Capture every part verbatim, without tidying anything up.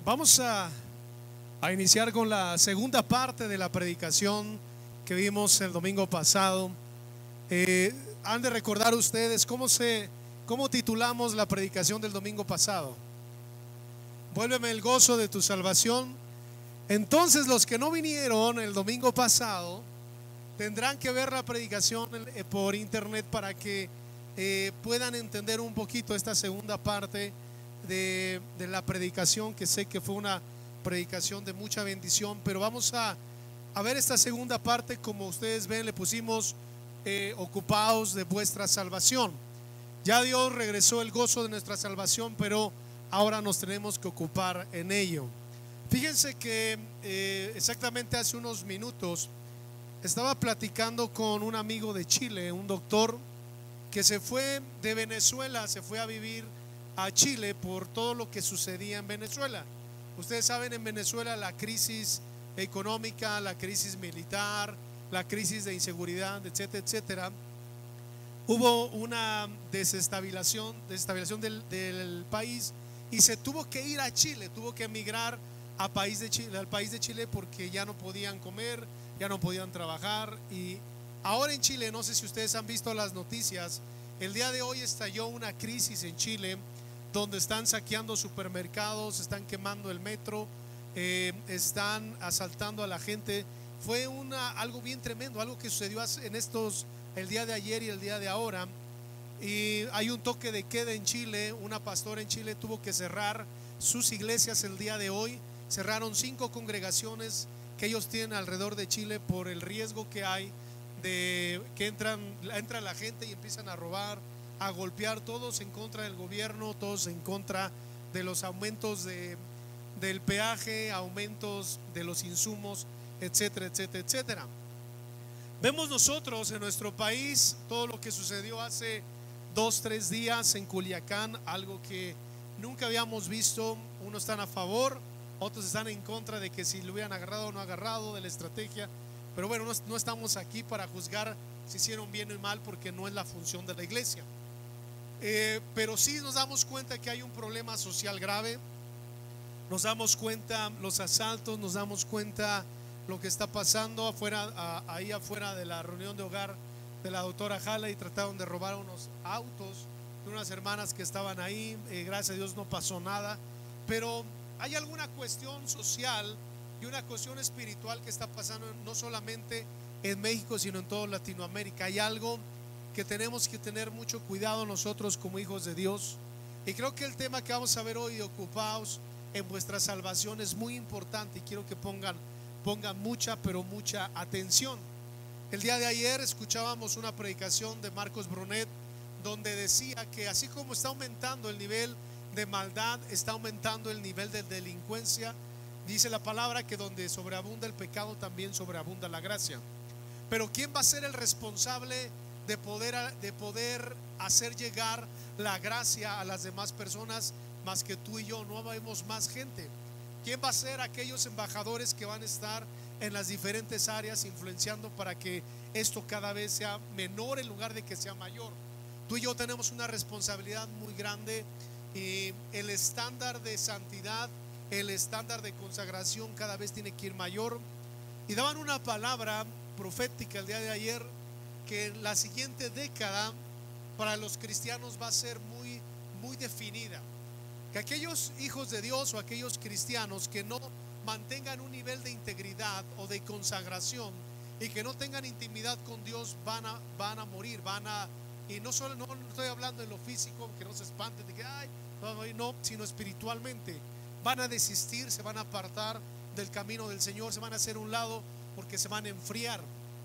Vamos a, a iniciar con la segunda parte de la predicación que vimos el domingo pasado. Eh, han de recordar ustedes cómo se, cómo titulamos la predicación del domingo pasado. Vuélveme el gozo de tu salvación. Entonces los que no vinieron el domingo pasado tendrán que ver la predicación por internet para que eh, puedan entender un poquito esta segunda parte de, de la predicación, que sé que fue una predicación de mucha bendición. Pero vamos a, a ver esta segunda parte. Como ustedes ven, le pusimos eh, ocupados de vuestra salvación. Ya Dios regresó el gozo de nuestra salvación, pero ahora nos tenemos que ocupar en ello. Fíjense que eh, exactamente hace unos minutos estaba platicando con un amigo de Chile, un doctor que se fue de Venezuela, se fue a vivir a Chile por todo lo que sucedía en Venezuela. Ustedes saben, en Venezuela la crisis económica, la crisis militar, la crisis de inseguridad, etcétera, etcétera. Hubo una desestabilización, desestabilización del, del país, y se tuvo que ir a Chile, tuvo que emigrar a país de Chile, al país de Chile, porque ya no podían comer, ya no podían trabajar. Y ahora en Chile, no sé si ustedes han visto las noticias, el día de hoy estalló una crisis en Chile donde están saqueando supermercados, están quemando el metro, eh, están asaltando a la gente. Fue una, algo bien tremendo, algo que sucedió en estos, el día de ayer y el día de ahora. Y hay un toque de queda en Chile. Una pastora en Chile tuvo que cerrar sus iglesias el día de hoy. Cerraron cinco congregaciones que ellos tienen alrededor de Chile por el riesgo que hay de que entran, entra la gente y empiezan a robar, a golpear, todos en contra del gobierno, todos en contra de los aumentos de, del peaje, aumentos de los insumos, etcétera, etcétera, etcétera. Vemos nosotros en nuestro país todo lo que sucedió hace dos, tres días en Culiacán, algo que nunca habíamos visto. Unos están a favor, otros están en contra de que si lo hubieran agarrado o no agarrado, de la estrategia. Pero bueno, no, no estamos aquí para juzgar si hicieron bien o mal, porque no es la función de la iglesia. Eh, pero sí nos damos cuenta que hay un problema social grave. Nos damos cuenta los asaltos, nos damos cuenta lo que está pasando afuera, a, ahí afuera de la reunión de hogar de la doctora Jala, y trataron de robar unos autos de unas hermanas que estaban ahí. Eh, gracias a Dios no pasó nada, pero hay alguna cuestión social y una cuestión espiritual que está pasando no solamente en México, sino en toda Latinoamérica. Hay algo que tenemos que tener mucho cuidado nosotros como hijos de Dios, y creo que el tema que vamos a ver hoy, ocupaos en vuestra salvación, es muy importante, y quiero que pongan, pongan mucha, pero mucha atención. El día de ayer escuchábamos una predicación de Marcos Brunet, donde decía que así como está aumentando el nivel de maldad, está aumentando el nivel de delincuencia. Dice la palabra que donde sobreabunda el pecado, también sobreabunda la gracia. Pero ¿quién va a ser el responsable de poder, de poder hacer llegar la gracia a las demás personas más que tú y yo? No vemos más gente. ¿Quién va a ser aquellos embajadores que van a estar en las diferentes áreas influenciando para que esto cada vez sea menor en lugar de que sea mayor? Tú y yo tenemos una responsabilidad muy grande, y el estándar de santidad, el estándar de consagración cada vez tiene que ir mayor. Y daban una palabra profética el día de ayer, que la siguiente década para los cristianos va a ser muy, muy definida. Que aquellos hijos de Dios o aquellos cristianos que no mantengan un nivel de integridad o de consagración y que no tengan intimidad con Dios van a, van a morir, van a, y no solo, no, no estoy hablando de lo físico, que no se espanten de que ay, no, no, sino espiritualmente. Van a desistir, se van a apartar del camino del Señor, se van a hacer un lado porque se van a enfriar.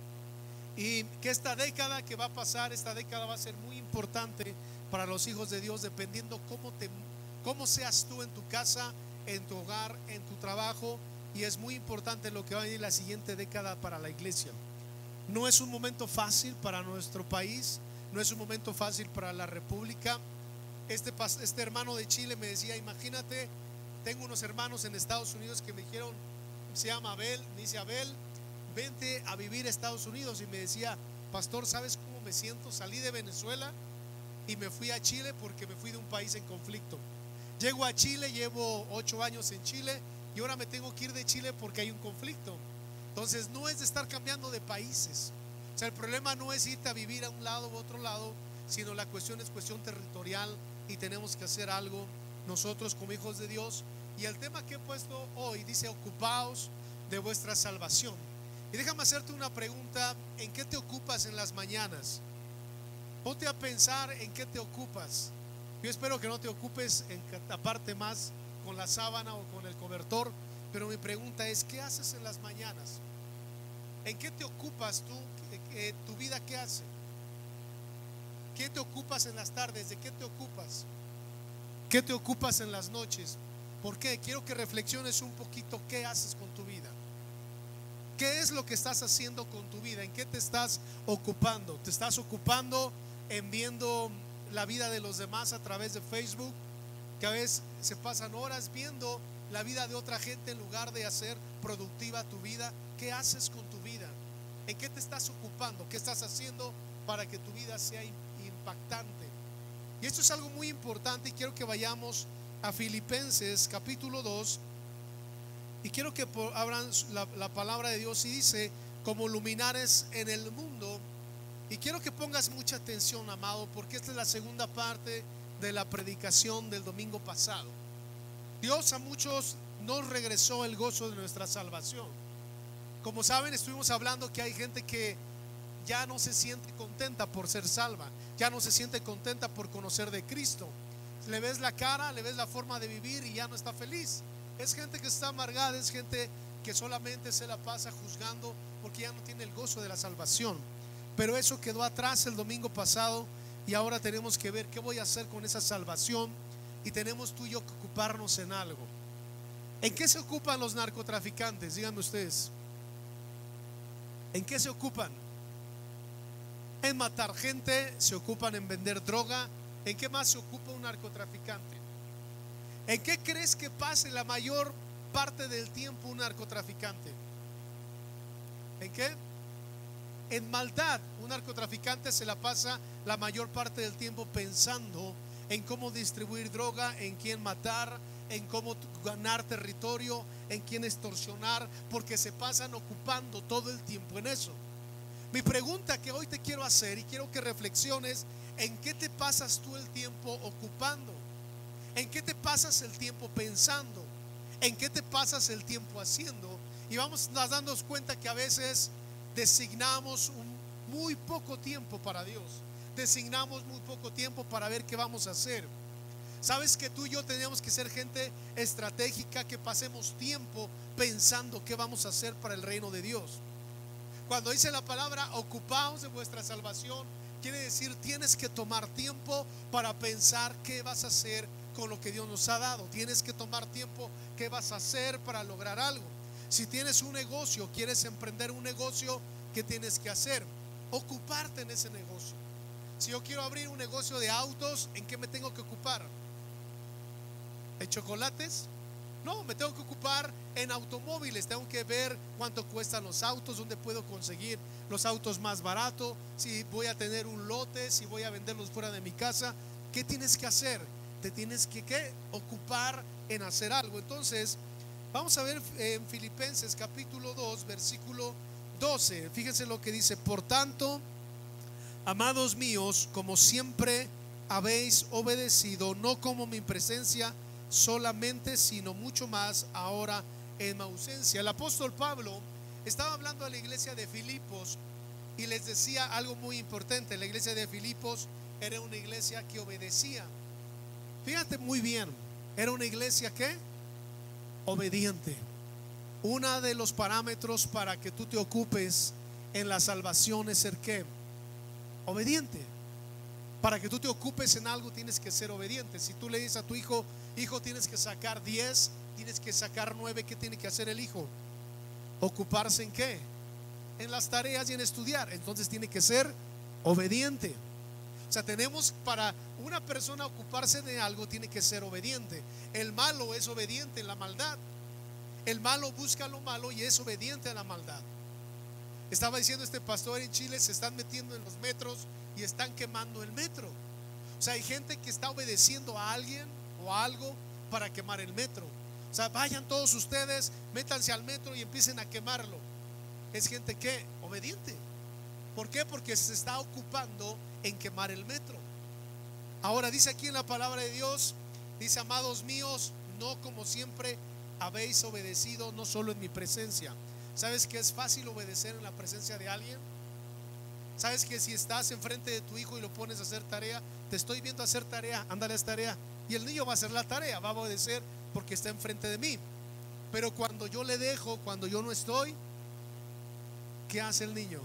Y que esta década que va a pasar, esta década va a ser muy importante para los hijos de Dios, dependiendo cómo, te, cómo seas tú en tu casa, en tu hogar, en tu trabajo. Y es muy importante lo que va a venir la siguiente década para la iglesia. No es un momento fácil para nuestro país, no es un momento fácil para la república. Este, este hermano de Chile me decía, imagínate, tengo unos hermanos en Estados Unidos que me dijeron, se llama Abel, me dice Abel, vente a vivir a Estados Unidos. Y me decía, pastor, ¿sabes cómo me siento? Salí de Venezuela y me fui a Chile porque me fui de un país en conflicto. Llego a Chile, llevo ocho años en Chile y ahora me tengo que ir de Chile porque hay un conflicto. Entonces no es de estar cambiando de países. O sea, el problema no es irte a vivir a un lado u otro lado, sino la cuestión es cuestión territorial y tenemos que hacer algo nosotros como hijos de Dios. Y el tema que he puesto hoy dice: ocupaos de vuestra salvación. Y déjame hacerte una pregunta: ¿en qué te ocupas en las mañanas? Ponte a pensar en qué te ocupas. Yo espero que no te ocupes en taparte más con la sábana o con el cobertor, pero mi pregunta es: ¿qué haces en las mañanas? ¿En qué te ocupas tú? ¿Tu vida qué hace? ¿Qué te ocupas en las tardes? ¿De qué te ocupas? ¿Qué te ocupas en las noches? ¿Por qué? Quiero que reflexiones un poquito qué haces con tu vida. ¿Qué es lo que estás haciendo con tu vida? ¿En qué te estás ocupando? ¿Te estás ocupando en viendo la vida de los demás a través de Facebook? Que a veces se pasan horas viendo la vida de otra gente en lugar de hacer productiva tu vida. ¿Qué haces con tu vida? ¿En qué te estás ocupando? ¿Qué estás haciendo para que tu vida sea impactante? Y esto es algo muy importante y quiero que vayamos a Filipenses capítulo dos y quiero que abran la, la palabra de Dios y dice: como luminares en el mundo. Y quiero que pongas mucha atención, amado, porque esta es la segunda parte de la predicación del domingo pasado. Dios a muchos nos regresó el gozo de nuestra salvación. Como saben, estuvimos hablando que hay gente que ya no se siente contenta por ser salva, ya no se siente contenta por conocer de Cristo. Le ves la cara, le ves la forma de vivir y ya no está feliz. Es gente que está amargada, es gente que solamente se la pasa juzgando porque ya no tiene el gozo de la salvación. Pero eso quedó atrás el domingo pasado y ahora tenemos que ver qué voy a hacer con esa salvación, y tenemos tú y yo que ocuparnos en algo. ¿En qué se ocupan los narcotraficantes? Díganme ustedes. ¿En qué se ocupan? En matar gente, se ocupan en vender droga. ¿En qué más se ocupa un narcotraficante? ¿En qué crees que pase la mayor parte del tiempo un narcotraficante? ¿En qué? En maldad. Un narcotraficante se la pasa la mayor parte del tiempo pensando en cómo distribuir droga, en quién matar, en cómo ganar territorio, en quién extorsionar, porque se pasan ocupando todo el tiempo en eso. Mi pregunta que hoy te quiero hacer y quiero que reflexiones: ¿en qué te pasas tú el tiempo ocupando? ¿En qué te pasas el tiempo pensando? ¿En qué te pasas el tiempo haciendo? Y vamos a darnos cuenta que a veces designamos un muy poco tiempo para Dios, designamos muy poco tiempo para ver qué vamos a hacer. Sabes que tú y yo tenemos que ser gente estratégica, que pasemos tiempo pensando qué vamos a hacer para el reino de Dios. Cuando dice la palabra ocupaos de vuestra salvación, quiere decir tienes que tomar tiempo para pensar qué vas a hacer con lo que Dios nos ha dado. Tienes que tomar tiempo qué vas a hacer para lograr algo. Si tienes un negocio, quieres emprender un negocio, ¿qué tienes que hacer? Ocuparte en ese negocio. Si yo quiero abrir un negocio de autos, ¿en qué me tengo que ocupar? ¿En chocolates? No, me tengo que ocupar en automóviles. Tengo que ver cuánto cuestan los autos, dónde puedo conseguir los autos más baratos, si voy a tener un lote, si voy a venderlos fuera de mi casa. ¿Qué tienes que hacer? Te tienes que ¿qué? ocupar en hacer algo. Entonces vamos a ver en Filipenses capítulo dos versículo doce. Fíjense lo que dice: por tanto, amados míos, como siempre habéis obedecido, no como mi presencia solamente, sino mucho más ahora en mi ausencia. El apóstol Pablo estaba hablando a la iglesia de Filipos y les decía algo muy importante. La iglesia de Filipos era una iglesia que obedecía. Fíjate muy bien, era una iglesia que obediente. Uno de los parámetros para que tú te ocupes en la salvación es ser ¿qué? Obediente. Para que tú te ocupes en algo tienes que ser obediente. Si tú le dices a tu hijo: hijo, tienes que sacar diez, tienes que sacar nueve, ¿qué tiene que hacer el hijo? ¿Ocuparse en qué? En las tareas y en estudiar. Entonces tiene que ser obediente. O sea, tenemos, para una persona ocuparse de algo, tiene que ser obediente. El malo es obediente en la maldad. El malo busca lo malo y es obediente a la maldad. Estaba diciendo este pastor: en Chile se están metiendo en los metros y están quemando el metro. O sea, hay gente que está obedeciendo a alguien o a algo para quemar el metro. O sea, vayan todos ustedes, métanse al metro y empiecen a quemarlo. Es gente que obediente. ¿Por qué? Porque se está ocupando en quemar el metro. Ahora dice aquí en la palabra de Dios, dice: amados míos, no como siempre habéis obedecido, no solo en mi presencia. ¿Sabes que es fácil obedecer en la presencia de alguien? ¿Sabes que si estás enfrente de tu hijo y lo pones a hacer tarea, te estoy viendo hacer tarea, ándale a esa tarea, y el niño va a hacer la tarea, va a obedecer porque está enfrente de mí? Pero cuando yo le dejo, cuando yo no estoy, ¿qué hace el niño?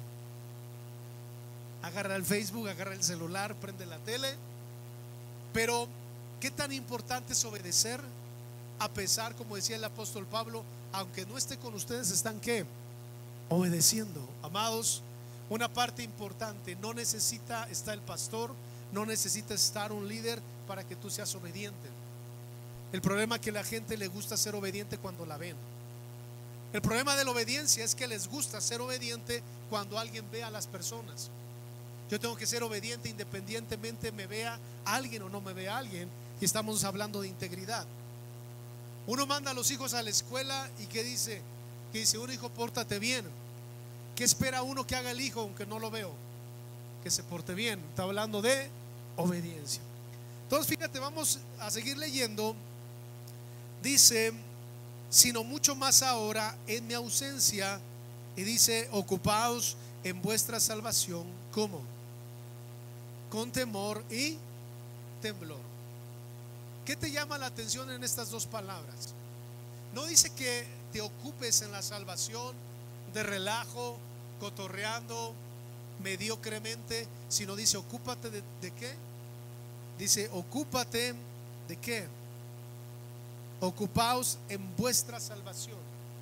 Agarra el Facebook, agarra el celular, prende la tele. Pero ¿qué tan importante es obedecer? A pesar, como decía el apóstol Pablo, aunque no esté con ustedes, están ¿qué? Obedeciendo. Amados, una parte importante: no necesita estar el pastor, no necesita estar un líder para que tú seas obediente. El problema es que a la gente le gusta ser obediente cuando la ven. El problema de la obediencia es que les gusta ser obediente cuando alguien ve a las personas. Yo tengo que ser obediente independientemente me vea alguien o no me vea alguien. Y estamos hablando de integridad. Uno manda a los hijos a la escuela y ¿qué dice? Que dice un hijo: pórtate bien. ¿Qué espera uno que haga el hijo aunque no lo veo? Que se porte bien. Está hablando de obediencia. Entonces fíjate, vamos a seguir leyendo. Dice: sino mucho más ahora en mi ausencia. Y dice: ocupaos en vuestra salvación. ¿Cómo? Con temor y temblor. ¿Qué te llama la atención en estas dos palabras? No dice que te ocupes en la salvación de relajo, cotorreando, mediocremente, sino dice: ocúpate de, ¿de qué? Dice: ocúpate de qué. Ocupaos en vuestra salvación.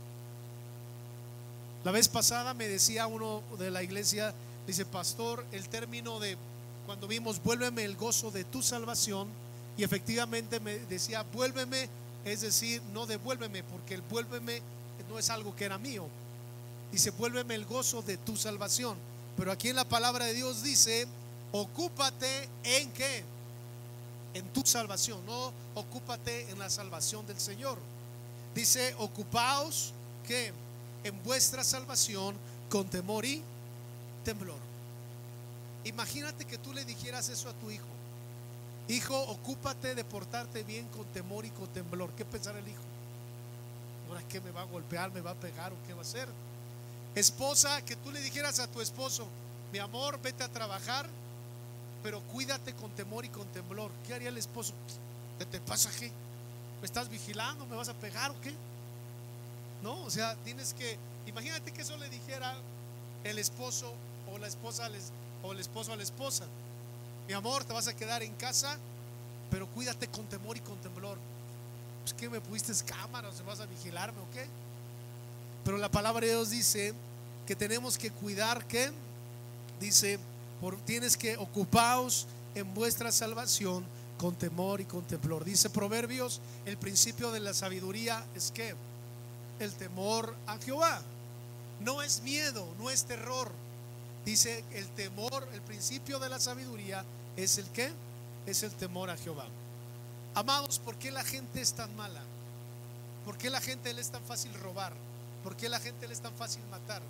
La vez pasada me decía uno de la iglesia, dice: pastor, el término de cuando vimos vuélveme el gozo de tu salvación, y efectivamente me decía vuélveme, es decir, no devuélveme, porque el vuélveme no es algo que era mío. Dice: vuélveme el gozo de tu salvación. Pero aquí en la palabra de Dios dice: ocúpate en qué, en tu salvación, no ocúpate en la salvación del Señor. Dice: ocupaos que en vuestra salvación con temor y temblor. Imagínate que tú le dijeras eso a tu hijo: hijo, ocúpate de portarte bien con temor y con temblor. ¿Qué pensará el hijo? ¿Ahora qué, me va a golpear, me va a pegar o qué va a hacer? Esposa, que tú le dijeras a tu esposo: mi amor, vete a trabajar, pero cuídate con temor y con temblor. ¿Qué haría el esposo? ¿Qué te pasa? ¿Qué? ¿Me estás vigilando? ¿Me vas a pegar o qué? No, o sea, tienes que, imagínate que eso le dijera el esposo o la esposa al es- o el esposo a la esposa: mi amor, te vas a quedar en casa, pero cuídate con temor y con temblor. Pues que me pusiste cámara, o se vas a vigilarme o qué. Pero la palabra de Dios dice que tenemos que cuidar, que dice: por, tienes que ocupaos en vuestra salvación con temor y con temblor. Dice Proverbios: el principio de la sabiduría es que el temor a Jehová. No es miedo, no es terror. Dice: el temor, el principio de la sabiduría es el que es el temor a Jehová. Amados, ¿por qué la gente es tan mala? ¿Por qué la gente le es tan fácil robar? ¿Por qué la gente le es tan fácil matar?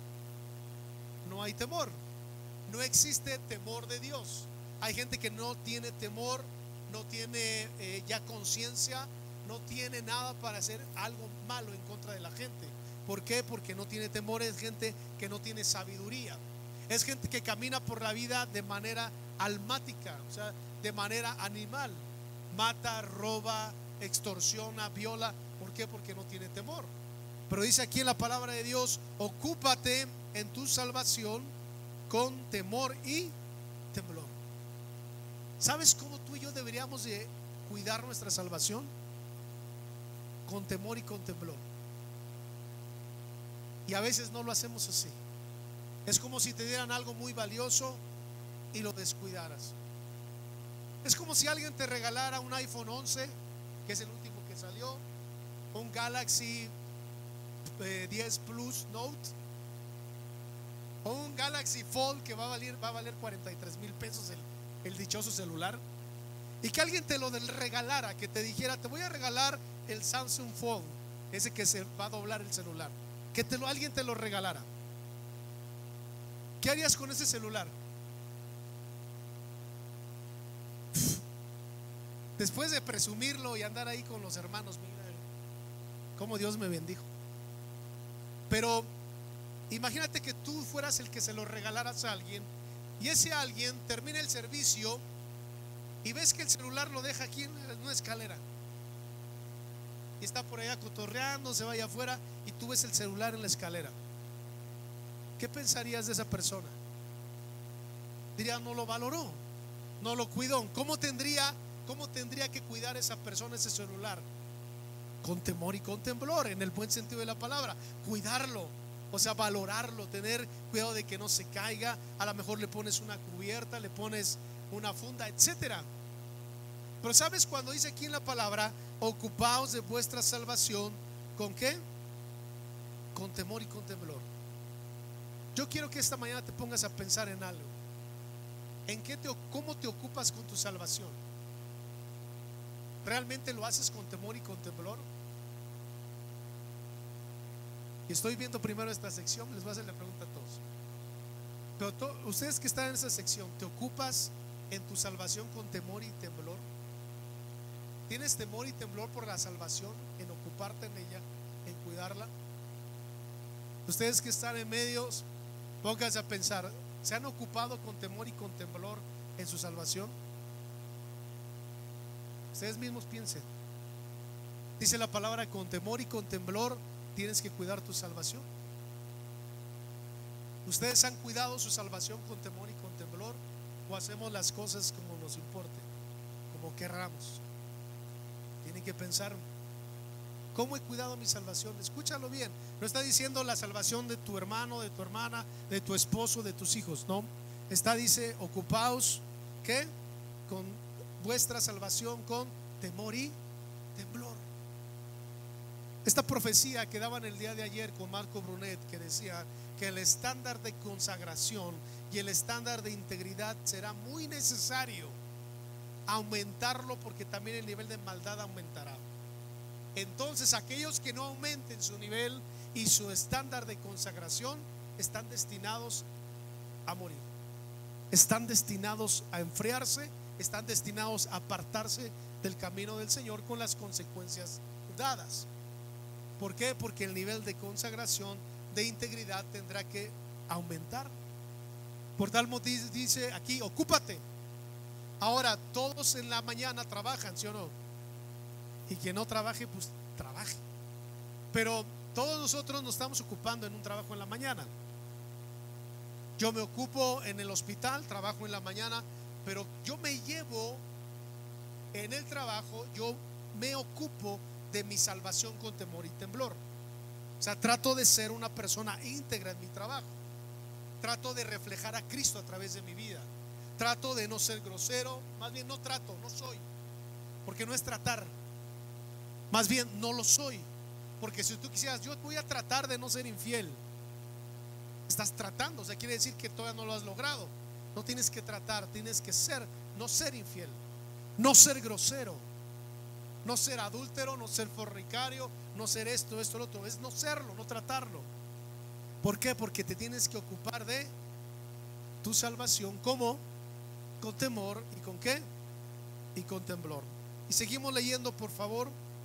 No hay temor. No existe temor de Dios. Hay gente que no tiene temor, no tiene eh, ya conciencia, no tiene nada para hacer algo malo en contra de la gente. ¿Por qué? Porque no tiene temor. Es gente que no tiene sabiduría. Es gente que camina por la vida de manera almática, o sea, de manera animal. Mata, roba, extorsiona, viola. ¿Por qué? Porque no tiene temor. Pero dice aquí en la palabra de Dios: ocúpate en tu salvación con temor y temblor. ¿Sabes cómo tú y yo deberíamos de cuidar nuestra salvación? Con temor y con temblor. Y a veces no lo hacemos así. Es como si te dieran algo muy valioso y lo descuidaras. Es como si alguien te regalara un iPhone once, que es el último que salió, un Galaxy eh, diez Plus Note, o un Galaxy Fold que va a valer, va a valer cuarenta y tres mil pesos el, el dichoso celular. y que alguien te lo regalara, que te dijera: te voy a regalar el Samsung Fold, ese que se va a doblar el celular, que te lo, alguien te lo regalara, ¿qué harías con ese celular? Después de presumirlo y andar ahí con los hermanos, mira cómo Dios me bendijo. Pero imagínate que tú fueras el que se lo regalaras a alguien, y ese alguien termina el servicio y ves que el celular lo deja aquí en una escalera y está por allá cotorreando, se vaya afuera, y tú ves el celular en la escalera. ¿Qué pensarías de esa persona? Diría: no lo valoró, no lo cuidó. ¿Cómo tendría, cómo tendría que cuidar esa persona ese celular? Con temor y con temblor, en el buen sentido de la palabra. Cuidarlo, o sea, valorarlo, tener cuidado de que no se caiga. A lo mejor le pones una cubierta, le pones una funda, etcétera. Pero ¿sabes cuando dice aquí en la palabra: ocupaos de vuestra salvación? ¿Con qué? Con temor y con temblor. Yo quiero que esta mañana te pongas a pensar en algo. ¿En qué te, cómo te ocupas con tu salvación? ¿Realmente lo haces con temor y con temblor? Y estoy viendo primero esta sección, les voy a hacer la pregunta a todos. Pero to, ustedes que están en esa sección, ¿te ocupas en tu salvación con temor y temblor? ¿Tienes temor y temblor por la salvación, en ocuparte en ella, en cuidarla? Ustedes que están en medios, pónganse a pensar: ¿se han ocupado con temor y con temblor en su salvación? Ustedes mismos piensen. Dice la palabra: con temor y con temblor tienes que cuidar tu salvación. ¿Ustedes han cuidado su salvación con temor y con temblor, o hacemos las cosas como nos importe, como querramos? Tienen que pensar: ¿cómo he cuidado mi salvación? Escúchalo bien. No está diciendo la salvación de tu hermano, de tu hermana, de tu esposo, de tus hijos. No, está, dice: ocupaos, ¿qué? Con vuestra salvación con temor y temblor. Esta profecía que daban el día de ayer con Marco Brunet, que decía que el estándar de consagración y el estándar de integridad será muy necesario aumentarlo, porque también el nivel de maldad aumentará. Entonces aquellos que no aumenten su nivel y su estándar de consagración están destinados a morir, están destinados a enfriarse, están destinados a apartarse del camino del Señor, con las consecuencias dadas. ¿Por qué? Porque el nivel de consagración, de integridad, tendrá que aumentar. Por tal motivo dice aquí: ocúpate. Ahora, todos en la mañana trabajan, ¿sí o no? Y quien no trabaje, pues trabaje. Pero todos nosotros nos estamos ocupando en un trabajo en la mañana. Yo me ocupo en el hospital, trabajo en la mañana, pero yo me llevo en el trabajo, yo me ocupo de mi salvación con temor y temblor. O sea, trato de ser una persona íntegra en mi trabajo. Trato de reflejar a Cristo a través de mi vida. Trato de no ser grosero, más bien no trato, no soy, porque no es tratar. Más bien no lo soy, porque si tú quisieras: yo voy a tratar de no ser infiel, estás tratando, o sea, quiere decir que todavía no lo has logrado. No tienes que tratar, tienes que ser, no ser infiel, no ser grosero, no ser adúltero, no ser fornicario, no ser esto, esto, lo otro. Es no serlo, no tratarlo. ¿Por qué? Porque te tienes que ocupar de tu salvación. ¿Cómo? Con temor y con qué? Y con temblor. Y seguimos leyendo, por favor.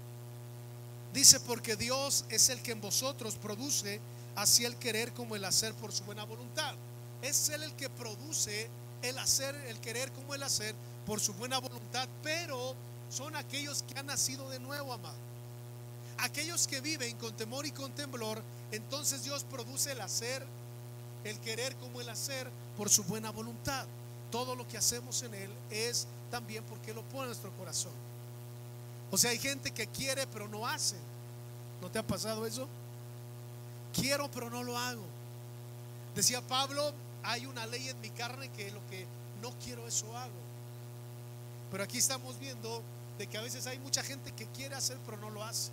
Dice: porque Dios es el que en vosotros produce así el querer como el hacer por su buena voluntad. Es Él el que produce el hacer, el querer como el hacer por su buena voluntad. Pero son aquellos que han nacido de nuevo, amado. Aquellos que viven con temor y con temblor. Entonces Dios produce el hacer, el querer como el hacer por su buena voluntad. Todo lo que hacemos en Él es también porque lo pone en nuestro corazón. O sea, hay gente que quiere pero no hace. ¿No te ha pasado eso? Quiero pero no lo hago. Decía Pablo: hay una ley en mi carne que lo que no quiero, eso hago. Pero aquí estamos viendo de que a veces hay mucha gente que quiere hacer pero no lo hace.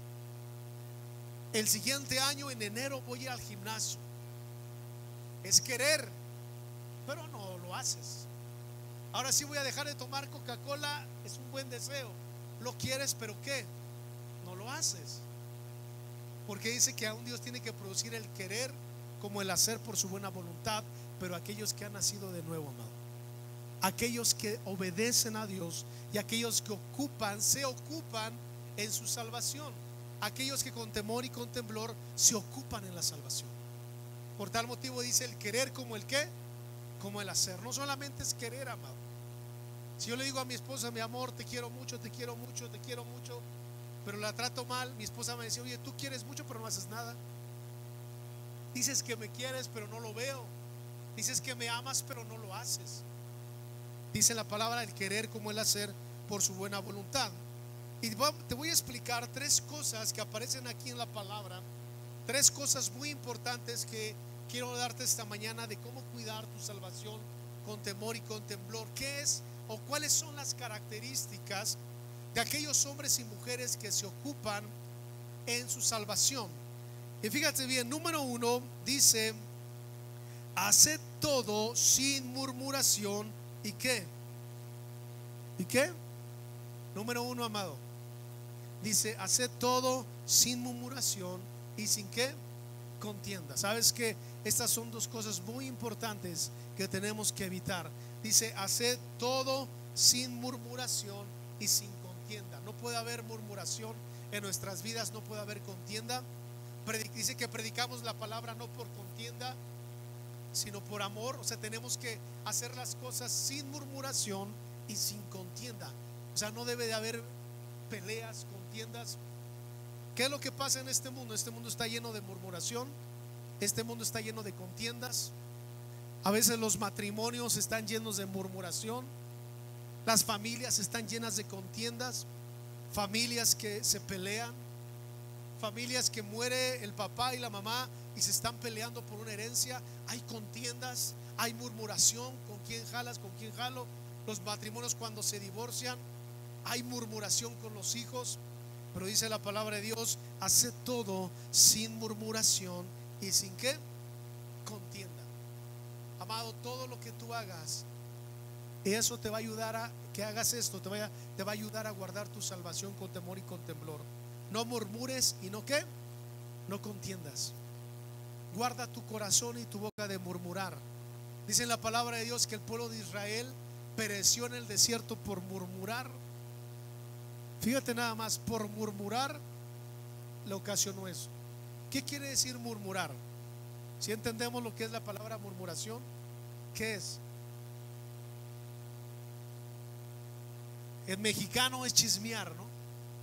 El siguiente año, en enero, voy a ir al gimnasio. Es querer, pero no lo haces. Ahora sí voy a dejar de tomar Coca-Cola es un buen deseo, lo quieres, pero ¿qué? No lo haces. Porque dice que aún Dios tiene que producir el querer como el hacer por su buena voluntad. Pero aquellos que han nacido de nuevo, amado, aquellos que obedecen a Dios y aquellos que ocupan, se ocupan en su salvación, aquellos que con temor y con temblor se ocupan en la salvación. Por tal motivo dice el querer como el qué, como el hacer. No solamente es querer, amado. Si yo le digo a mi esposa, mi amor, te quiero mucho, te quiero mucho, te quiero mucho, pero la trato mal, mi esposa me dice, oye, tú quieres mucho pero no haces nada. Dices que me quieres pero no lo veo. Dices que me amas pero no lo haces. Dice la palabra el querer como el hacer por su buena voluntad. Y te voy a explicar tres cosas que aparecen aquí en la palabra, tres cosas muy importantes que quiero darte esta mañana de cómo cuidar tu salvación con temor y con temblor. ¿Qué es o cuáles son las características de aquellos hombres y mujeres que se ocupan en su salvación? Y fíjate bien, número uno dice: haced todo sin murmuración. ¿Y qué? ¿Y qué? Número uno, amado, dice: haced todo sin murmuración y sin qué, contienda. Sabes que estas son dos cosas muy importantes que tenemos que evitar. Dice: haced todo sin murmuración y sin contienda. No puede haber murmuración en nuestras vidas, no puede haber contienda. Dice que predicamos la palabra no por contienda, sino por amor. O sea, tenemos que hacer las cosas sin murmuración y sin contienda. O sea, no debe de haber peleas, contiendas. ¿Qué es lo que pasa en este mundo? Este mundo está lleno de murmuración, este mundo está lleno de contiendas. A veces los matrimonios están llenos de murmuración, las familias están llenas de contiendas, familias que se pelean, familias que muere el papá y la mamá y se están peleando por una herencia. Hay contiendas, hay murmuración, con quién jalas, con quién jalo. Los matrimonios cuando se divorcian, hay murmuración con los hijos. Pero dice la palabra de Dios: hace todo sin murmuración y sin qué, contienda. Amado, todo lo que tú hagas, eso te va a ayudar a que hagas esto, te va a, te va a ayudar a guardar tu salvación con temor y con temblor. No murmures y no qué, no contiendas. Guarda tu corazón y tu boca de murmurar. Dice en la palabra de Dios que el pueblo de Israel pereció en el desierto por murmurar. Fíjate nada más, por murmurar le ocasionó eso. ¿Qué quiere decir murmurar? Si entendemos lo que es la palabra murmuración, ¿qué es? En mexicano es chismear, ¿no?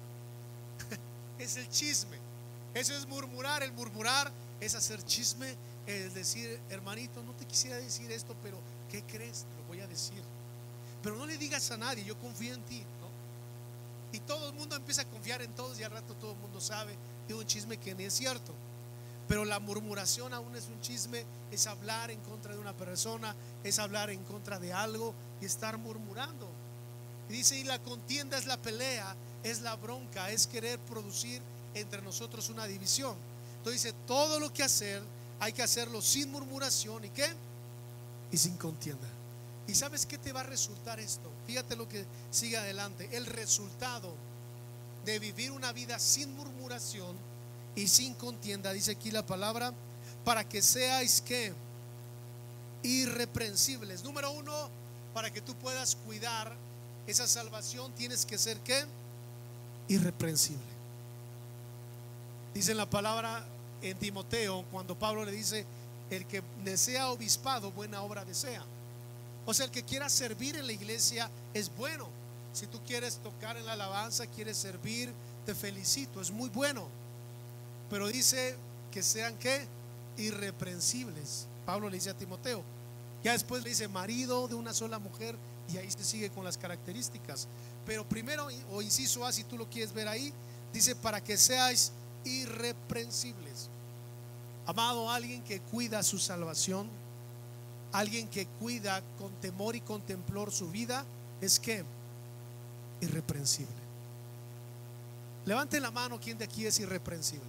Es el chisme. Eso es murmurar. El murmurar es hacer chisme, es decir, hermanito, no te quisiera decir esto, pero ¿qué crees? Te lo voy a decir. Pero no le digas a nadie, yo confío en ti, ¿no? Y todo el mundo empieza a confiar en todos y al rato todo el mundo sabe de un chisme que ni es cierto. Pero la murmuración aún es un chisme, es hablar en contra de una persona, es hablar en contra de algo y estar murmurando. Y dice: y la contienda es la pelea, es la bronca, es querer producir entre nosotros una división. Entonces dice: todo lo que hacer hay que hacerlo sin murmuración y qué, y sin contienda. ¿Y sabes qué te va a resultar esto? Fíjate lo que sigue adelante. El resultado de vivir una vida sin murmuración y sin contienda, dice aquí la palabra, para que seáis que irreprensibles. Número uno, para que tú puedas cuidar esa salvación tienes que ser ¿qué? Irreprensible. Dice en la palabra en Timoteo, cuando Pablo le dice: el que desea obispado, buena obra desea. O sea, el que quiera servir en la iglesia es bueno. Si tú quieres tocar en la alabanza, quieres servir, te felicito, es muy bueno. Pero dice que sean ¿qué? Irreprensibles. Pablo le dice a Timoteo. Ya después le dice marido de una sola mujer, y ahí se sigue con las características. Pero primero, o inciso A, si tú lo quieres ver ahí, dice: para que seáis irreprensibles. Amado, alguien que cuida su salvación, alguien que cuida con temor y con temblor su vida, es que irreprensible. Levanten la mano, ¿quién de aquí es irreprensible?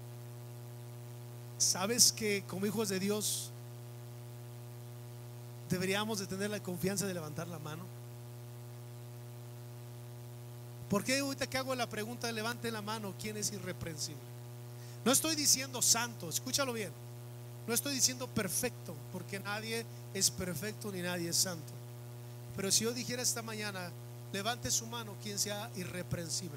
¿Sabes que como hijos de Dios deberíamos de tener la confianza de levantar la mano. ¿Por qué ahorita que hago la pregunta de levante la mano, quién es irreprensible? No estoy diciendo santo, escúchalo bien. No estoy diciendo perfecto, porque nadie es perfecto ni nadie es santo. Pero si yo dijera esta mañana, levante su mano quien sea irreprensible,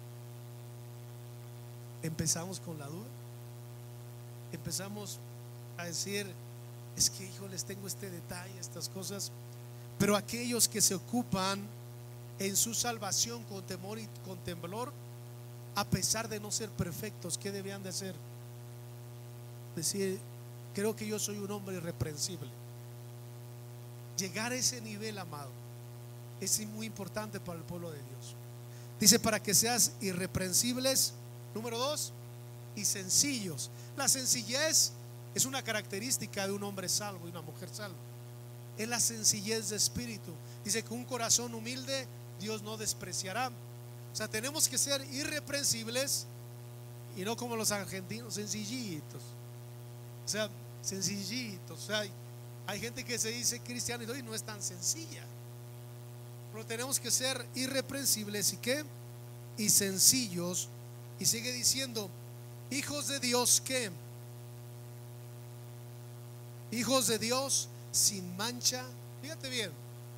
empezamos con la duda. Empezamos a decir, es que híjoles, tengo este detalle, estas cosas. Pero aquellos que se ocupan en su salvación con temor y con temblor, a pesar de no ser perfectos, ¿qué debían de hacer? Decir, creo que yo soy un hombre irreprensible. Llegar a ese nivel, amado, es muy importante para el pueblo de Dios. Dice, para que seas irreprensibles, número dos, y sencillos. La sencillez es una característica de un hombre salvo y una mujer salva. Es la sencillez de espíritu. Dice que un corazón humilde Dios no despreciará. O sea, tenemos que ser irreprensibles y no como los argentinos, sencillitos. O sea, sencillitos. O sea, hay, hay gente que se dice cristiano y no es tan sencilla. Pero tenemos que ser irreprensibles y qué, y sencillos. Y sigue diciendo, hijos de Dios, ¿qué? Hijos de Dios sin mancha. Fíjate bien,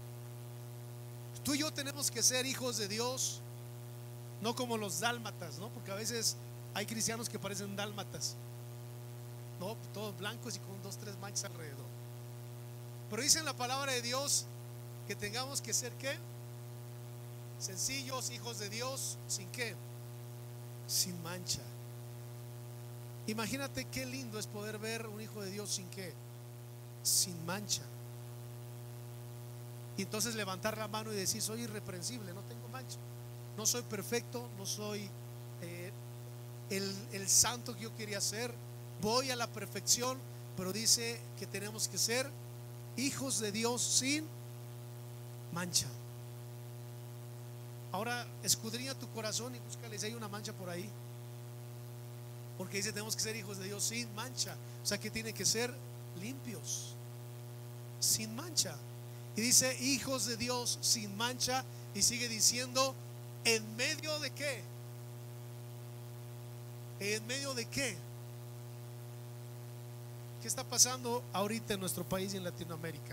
tú y yo tenemos que ser hijos de Dios, no como los dálmatas, ¿no? Porque a veces hay cristianos que parecen dálmatas, ¿no? Todos blancos y con dos, tres manchas alrededor. Pero dice en la palabra de Dios que tengamos que ser ¿qué? Sencillos, hijos de Dios, sin qué, sin mancha. Imagínate qué lindo es poder ver un hijo de Dios sin qué, sin mancha. Y entonces levantar la mano y decir, soy irreprensible, no tengo mancha, no soy perfecto, no soy eh, el, el santo que yo quería ser, voy a la perfección, pero dice que tenemos que ser hijos de Dios sin mancha. Ahora escudriña tu corazón y búscale si hay una mancha por ahí, porque dice tenemos que ser hijos de Dios sin mancha. O sea que tiene que ser limpios, sin mancha. Y dice hijos de Dios sin mancha, y sigue diciendo, ¿en medio de qué? ¿En medio de qué? ¿Qué está pasando ahorita en nuestro país y en Latinoamérica?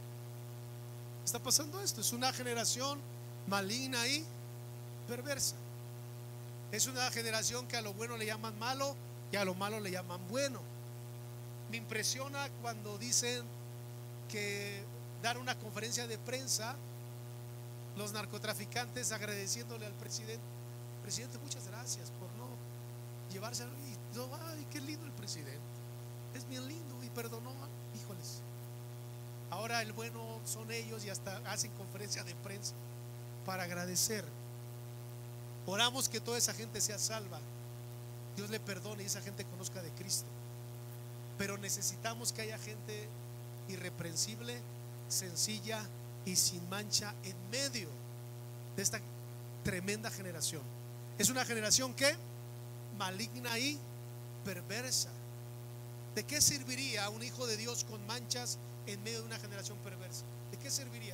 Está pasando esto, es una generación maligna y perversa. Es una generación que a lo bueno le llaman malo y a lo malo le llaman bueno. Me impresiona cuando dicen que dar una conferencia de prensa los narcotraficantes agradeciéndole al presidente, presidente, muchas gracias por no llevarse a, y yo, ay, qué lindo el presidente, es bien lindo y perdonó, híjoles. Ahora el bueno son ellos y hasta hacen conferencia de prensa para agradecer. Oramos que toda esa gente sea salva, Dios le perdone y esa gente conozca de Cristo. Pero necesitamos que haya gente irreprensible, sencilla y sin mancha en medio de esta tremenda generación. Es una generación que maligna y perversa. ¿De qué serviría un hijo de Dios con manchas en medio de una generación perversa? ¿De qué serviría?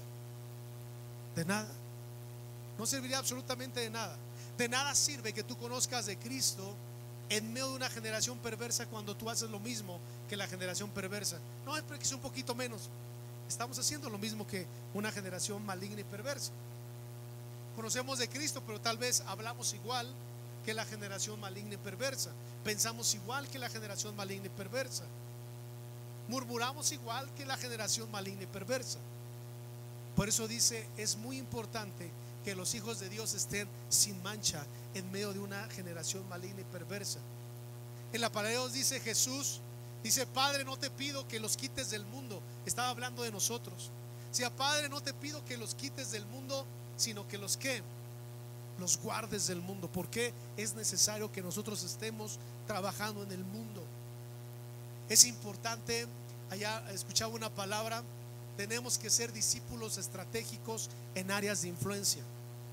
De nada. No serviría absolutamente de nada. De nada sirve que tú conozcas de Cristo en medio de una generación perversa cuando tú haces lo mismo que la generación perversa. No, es porque es un poquito menos. Estamos haciendo lo mismo que una generación maligna y perversa. Conocemos de Cristo, pero tal vez hablamos igual que la generación maligna y perversa. Pensamos igual que la generación maligna y perversa. Murmuramos igual que la generación maligna y perversa. Por eso dice, es muy importante que los hijos de Dios estén sin mancha en medio de una generación maligna y perversa. En la palabra de Dios dice Jesús, dice, Padre, no te pido que los quites del mundo. Estaba hablando de nosotros. Si a Padre, no te pido que los quites del mundo, sino que los que los guardes del mundo, porque es necesario que nosotros estemos trabajando en el mundo. Es importante, allá escuchaba una palabra, tenemos que ser discípulos estratégicos en áreas de influencia.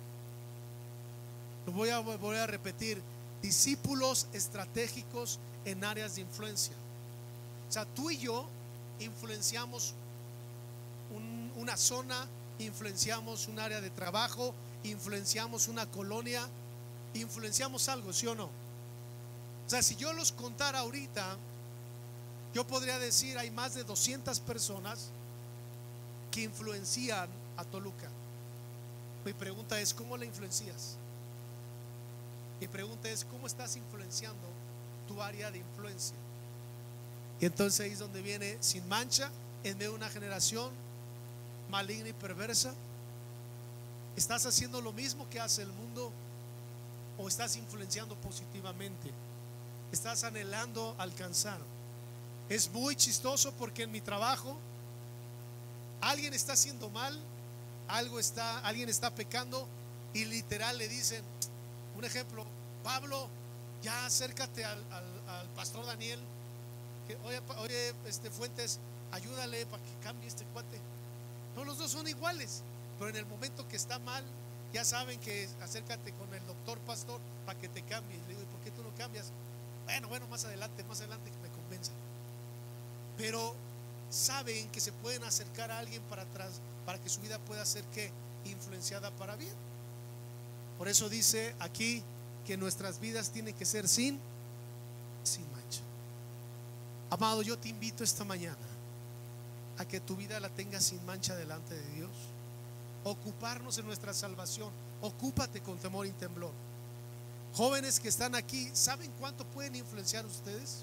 Lo voy a, voy a repetir, discípulos estratégicos en áreas de influencia. O sea, tú y yo influenciamos una zona, influenciamos un área de trabajo, influenciamos una colonia, influenciamos algo, ¿sí o no? O sea, si yo los contara ahorita, yo podría decir hay más de doscientas personas que influencian a Toluca. Mi pregunta es, ¿cómo la influencias? Mi pregunta es, ¿cómo estás influenciando tu área de influencia? Y entonces ahí es donde viene Sin Mancha, en medio de una generación maligna y perversa. ¿Estás haciendo lo mismo que hace el mundo o estás influenciando positivamente? ¿Estás anhelando alcanzar? Es muy chistoso porque en mi trabajo alguien está haciendo mal, algo está, alguien está pecando y literal le dicen, un ejemplo, Pablo, ya acércate al, al, al pastor Daniel, que, oye, oye este Fuentes, ayúdale para que cambie este cuate. No, los dos son iguales, pero en el momento que está mal, ya saben que acércate con el doctor pastor para que te cambie. Le digo, ¿y por qué tú no cambias? Bueno, bueno, más adelante, más adelante que me convenza. Pero saben que se pueden acercar a alguien para atrás, para que su vida pueda ser que influenciada para bien. Por eso dice aquí que nuestras vidas tienen que ser sin sin mancha. Amado, yo te invito esta mañana a que tu vida la tengas sin mancha delante de Dios. Ocuparnos en nuestra salvación. Ocúpate con temor y temblor. Jóvenes que están aquí, ¿saben cuánto pueden influenciar ustedes?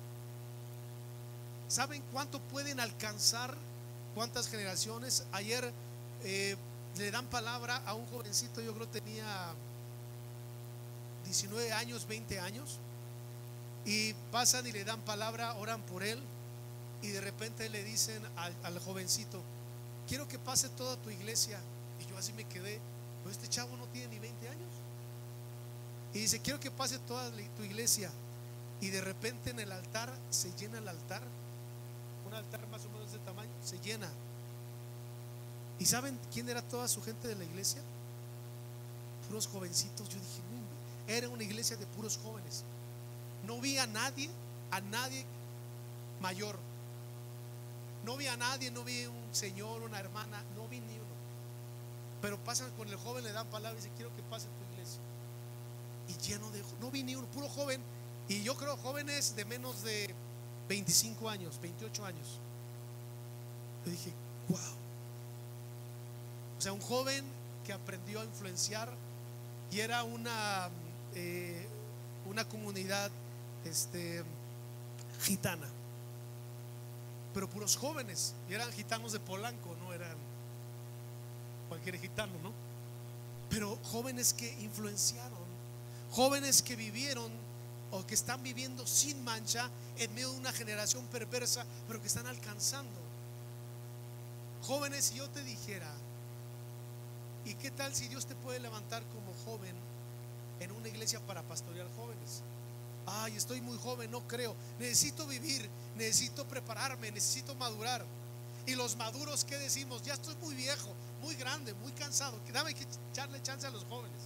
¿Saben cuánto pueden alcanzar? ¿Cuántas generaciones? Ayer eh, le dan palabra a un jovencito, yo creo tenía diecinueve años, veinte años, y pasan y le dan palabra, oran por él, y de repente le dicen al, al jovencito, quiero que pase toda tu iglesia. Y yo así me quedé, pero este chavo no tiene ni veinte años. Y dice, quiero que pase toda tu iglesia. Y de repente en el altar se llena el altar, un altar más o menos de tamaño, se llena. ¿Y saben quién era toda su gente de la iglesia? Puros jovencitos. Yo dije, no, era una iglesia de puros jóvenes. No vi a nadie, a nadie mayor. No vi a nadie, no vi un señor, una hermana, no vi ni uno. Pero pasan con el joven, le dan palabra y dicen, quiero que pase tu iglesia. Y lleno de, no vi ni uno, puro joven. Y yo creo jóvenes de menos de veinticinco años, veintiocho años. Yo dije, wow. O sea, un joven que aprendió a influenciar, y era una eh, una comunidad este, gitana, pero puros jóvenes, y eran gitanos de Polanco, no eran cualquier gitano, ¿no? Pero jóvenes que influenciaron, jóvenes que vivieron o que están viviendo sin mancha en medio de una generación perversa, pero que están alcanzando. Jóvenes, si yo te dijera, ¿y qué tal si Dios te puede levantar como joven en una iglesia para pastorear jóvenes? Ay, estoy muy joven, no creo. Necesito vivir, necesito prepararme, necesito madurar. Y los maduros, ¿qué decimos? Ya estoy muy viejo, muy grande, muy cansado. Dame que echarle chance a los jóvenes.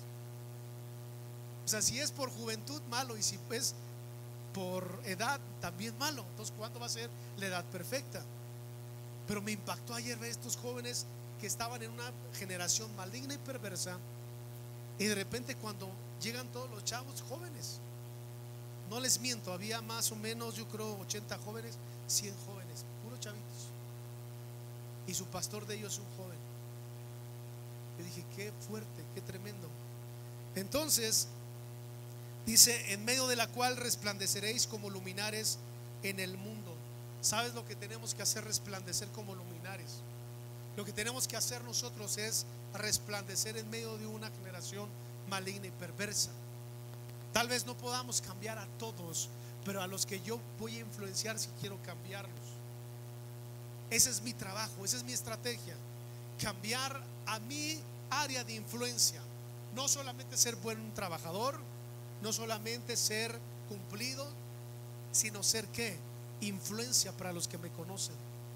O sea, si es por juventud, malo. Y si es por edad, también malo. Entonces, ¿cuándo va a ser la edad perfecta? Pero me impactó ayer ver estos jóvenes que estaban en una generación maligna y perversa, y de repente cuando llegan todos los chavos jóvenes, no les miento, había más o menos, yo creo ochenta jóvenes, cien jóvenes, puros chavitos, y su pastor de ellos un joven. Yo dije, qué fuerte, qué tremendo. Entonces dice, en medio de la cual resplandeceréis como luminares en el mundo. ¿Sabes lo que tenemos que hacer? Resplandecer como luminares. Lo que tenemos que hacer nosotros es resplandecer en medio de una generación maligna y perversa. Tal vez no podamos cambiar a todos, pero a los que yo voy a influenciar, si quiero cambiarlos. Ese es mi trabajo, esa es mi estrategia. Cambiar a mi área de influencia. No solamente ser buen trabajador, no solamente ser cumplido, sino ser ¿qué? Influencia para los que me conocen.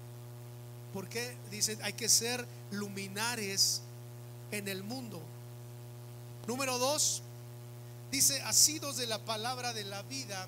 Porque dice, hay que ser luminares en el mundo. Número dos, dice, asidos de la palabra de la vida.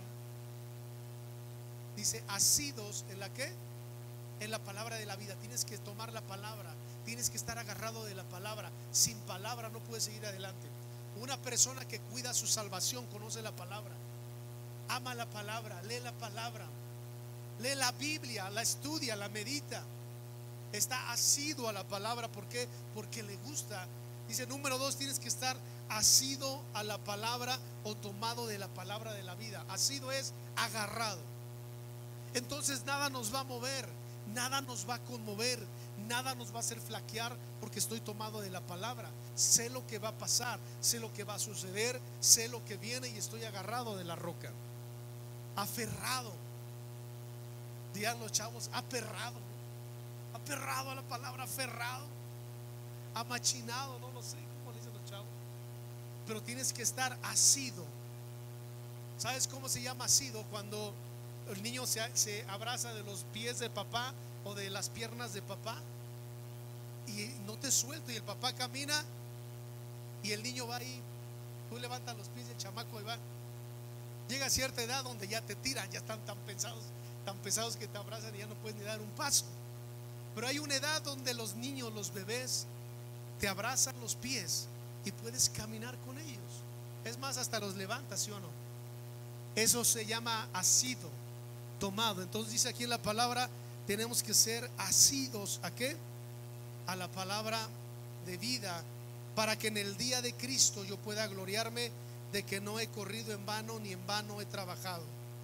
Dice, asidos en la ¿qué? En la palabra de la vida. Tienes que tomar la palabra, Tienes que estar agarrado de la palabra. Sin palabra no puedes seguir adelante. Una persona que cuida su salvación conoce la palabra, ama la palabra, lee la palabra, lee la Biblia, la estudia, la medita, está asiduo a la palabra. ¿Por qué? Porque le gusta. Dice número dos, tienes que estar asido a la palabra o tomado de la palabra de la vida. Asido es agarrado. Entonces nada nos va a mover, nada nos va a conmover, nada nos va a hacer flaquear, porque estoy tomado de la palabra. Sé lo que va a pasar, sé lo que va a suceder, sé lo que viene y estoy agarrado de la roca. Aferrado. Digan los chavos, aperrado. Aperrado a la palabra, aferrado. Amachinado, no lo sé cómo le dicen los chavos. Pero tienes que estar asido. ¿Sabes cómo se llama asido? Cuando el niño se, se abraza de los pies de papá o de las piernas de papá y no te suelta, y el papá camina y el niño va ahí. Tú levantas los pies y el chamaco y va. Llega a cierta edad donde ya te tiran, ya están tan pesados, tan pesados que te abrazan y ya no puedes ni dar un paso. Pero hay una edad donde los niños, los bebés, te abrazan los pies y puedes caminar con ellos. Es más, hasta los levantas, ¿sí o no? Eso se llama asido, tomado. Entonces dice aquí en la palabra, tenemos que ser asidos ¿a qué? A la palabra de vida, para que en el día de Cristo yo pueda gloriarme de que no he corrido en vano, ni en vano he trabajado.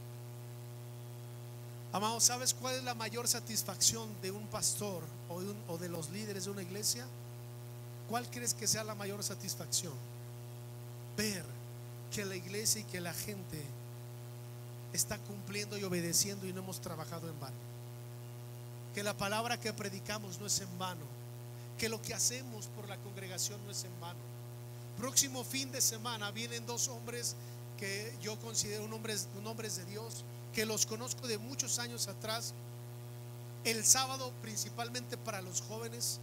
Amados, ¿sabes cuál es la mayor satisfacción de un pastor o de, un, o de los líderes de una iglesia? ¿Cuál crees que sea la mayor satisfacción? Ver que la iglesia y que la gente está cumpliendo y obedeciendo y no hemos trabajado en vano. Que la palabra que predicamos no es en vano. Que lo que hacemos por la congregación no es en vano. Próximo fin de semana vienen dos hombres que yo considero un hombres, un hombres de Dios, que los conozco de muchos años atrás. El sábado, principalmente para los jóvenes,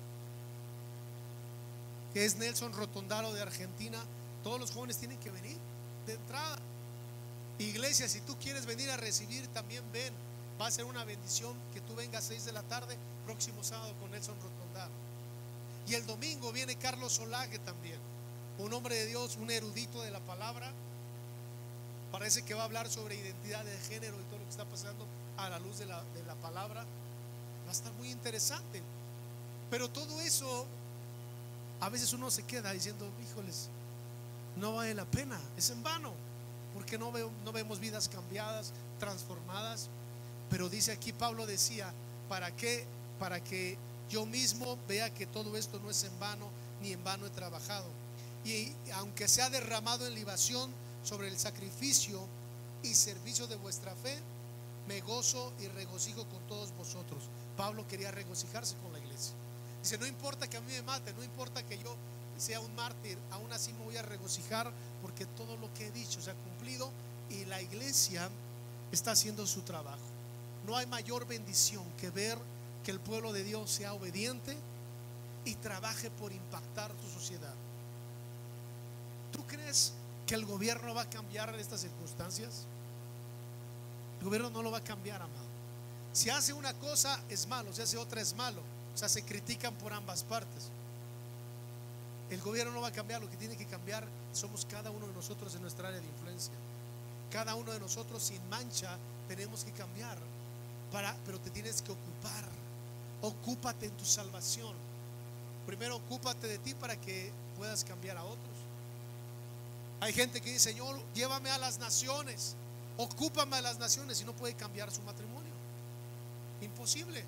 que es Nelson Rotondaro de Argentina. Todos los jóvenes tienen que venir de entrada. Iglesia, si tú quieres venir a recibir, también ven. Va a ser una bendición que tú vengas a seis de la tarde próximo sábado con Nelson Rotondaro. Y el domingo viene Carlos Solaje también, un hombre de Dios, un erudito de la palabra. Parece que va a hablar sobre identidad de género y todo lo que está pasando a la luz de la, de la palabra. Va a estar muy interesante. Pero todo eso, a veces uno se queda diciendo, híjoles, no vale la pena, es en vano, porque no, veo, no vemos vidas cambiadas, transformadas. Pero dice aquí, Pablo decía, ¿para qué? Para que yo mismo vea que todo esto no es en vano, ni en vano he trabajado. Y aunque sea derramado en libación sobre el sacrificio y servicio de vuestra fe, me gozo y regocijo con todos vosotros. Pablo quería regocijarse con la iglesia. Dice, no importa que a mí me maten, no importa que yo sea un mártir, aún así me voy a regocijar, porque todo lo que he dicho se ha cumplido y la iglesia está haciendo su trabajo. No hay mayor bendición que ver que el pueblo de Dios sea obediente y trabaje por impactar tu sociedad. ¿Tú crees que el gobierno va a cambiar estas circunstancias? El gobierno no lo va a cambiar, amado. Si hace una cosa es malo, si hace otra es malo. O sea, se critican por ambas partes. El gobierno no va a cambiar. Lo que tiene que cambiar somos cada uno de nosotros en nuestra área de influencia. Cada uno de nosotros sin mancha tenemos que cambiar para, pero te tienes que ocupar. Ocúpate en tu salvación. Primero ocúpate de ti para que puedas cambiar a otros. Hay gente que dice, Señor, llévame a las naciones, ocúpame a las naciones, y no puede cambiar su matrimonio. Imposible.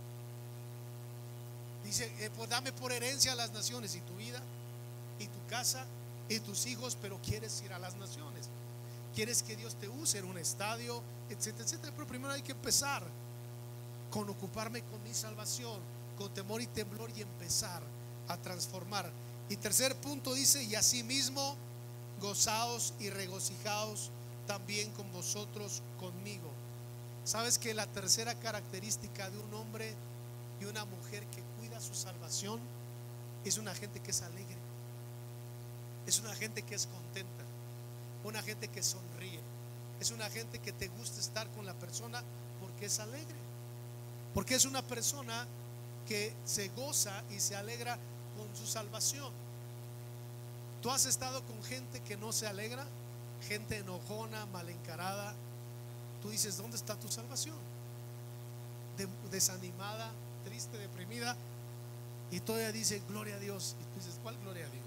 Dice, eh, pues dame por herencia a las naciones, y tu vida, y tu casa, y tus hijos, pero quieres ir a las naciones. Quieres que Dios te use en un estadio, etcétera, etcétera. Pero primero hay que empezar con ocuparme con mi salvación, con temor y temblor, y empezar a transformar. Y tercer punto dice, y asimismo gozaos y regocijaos también con vosotros conmigo. ¿Sabes que la tercera característica de un hombre y una mujer que cuida su salvación es una gente que es alegre? Es una gente que es contenta, una gente que sonríe, es una gente que te gusta estar con la persona porque es alegre, porque es una persona que se goza y se alegra con su salvación. ¿Tú has estado con gente que no se alegra? Gente enojona, mal encarada. Tú dices, ¿dónde está tu salvación? De, desanimada, triste, deprimida, y todavía dice gloria a Dios. Y tú dices, ¿cuál gloria a Dios?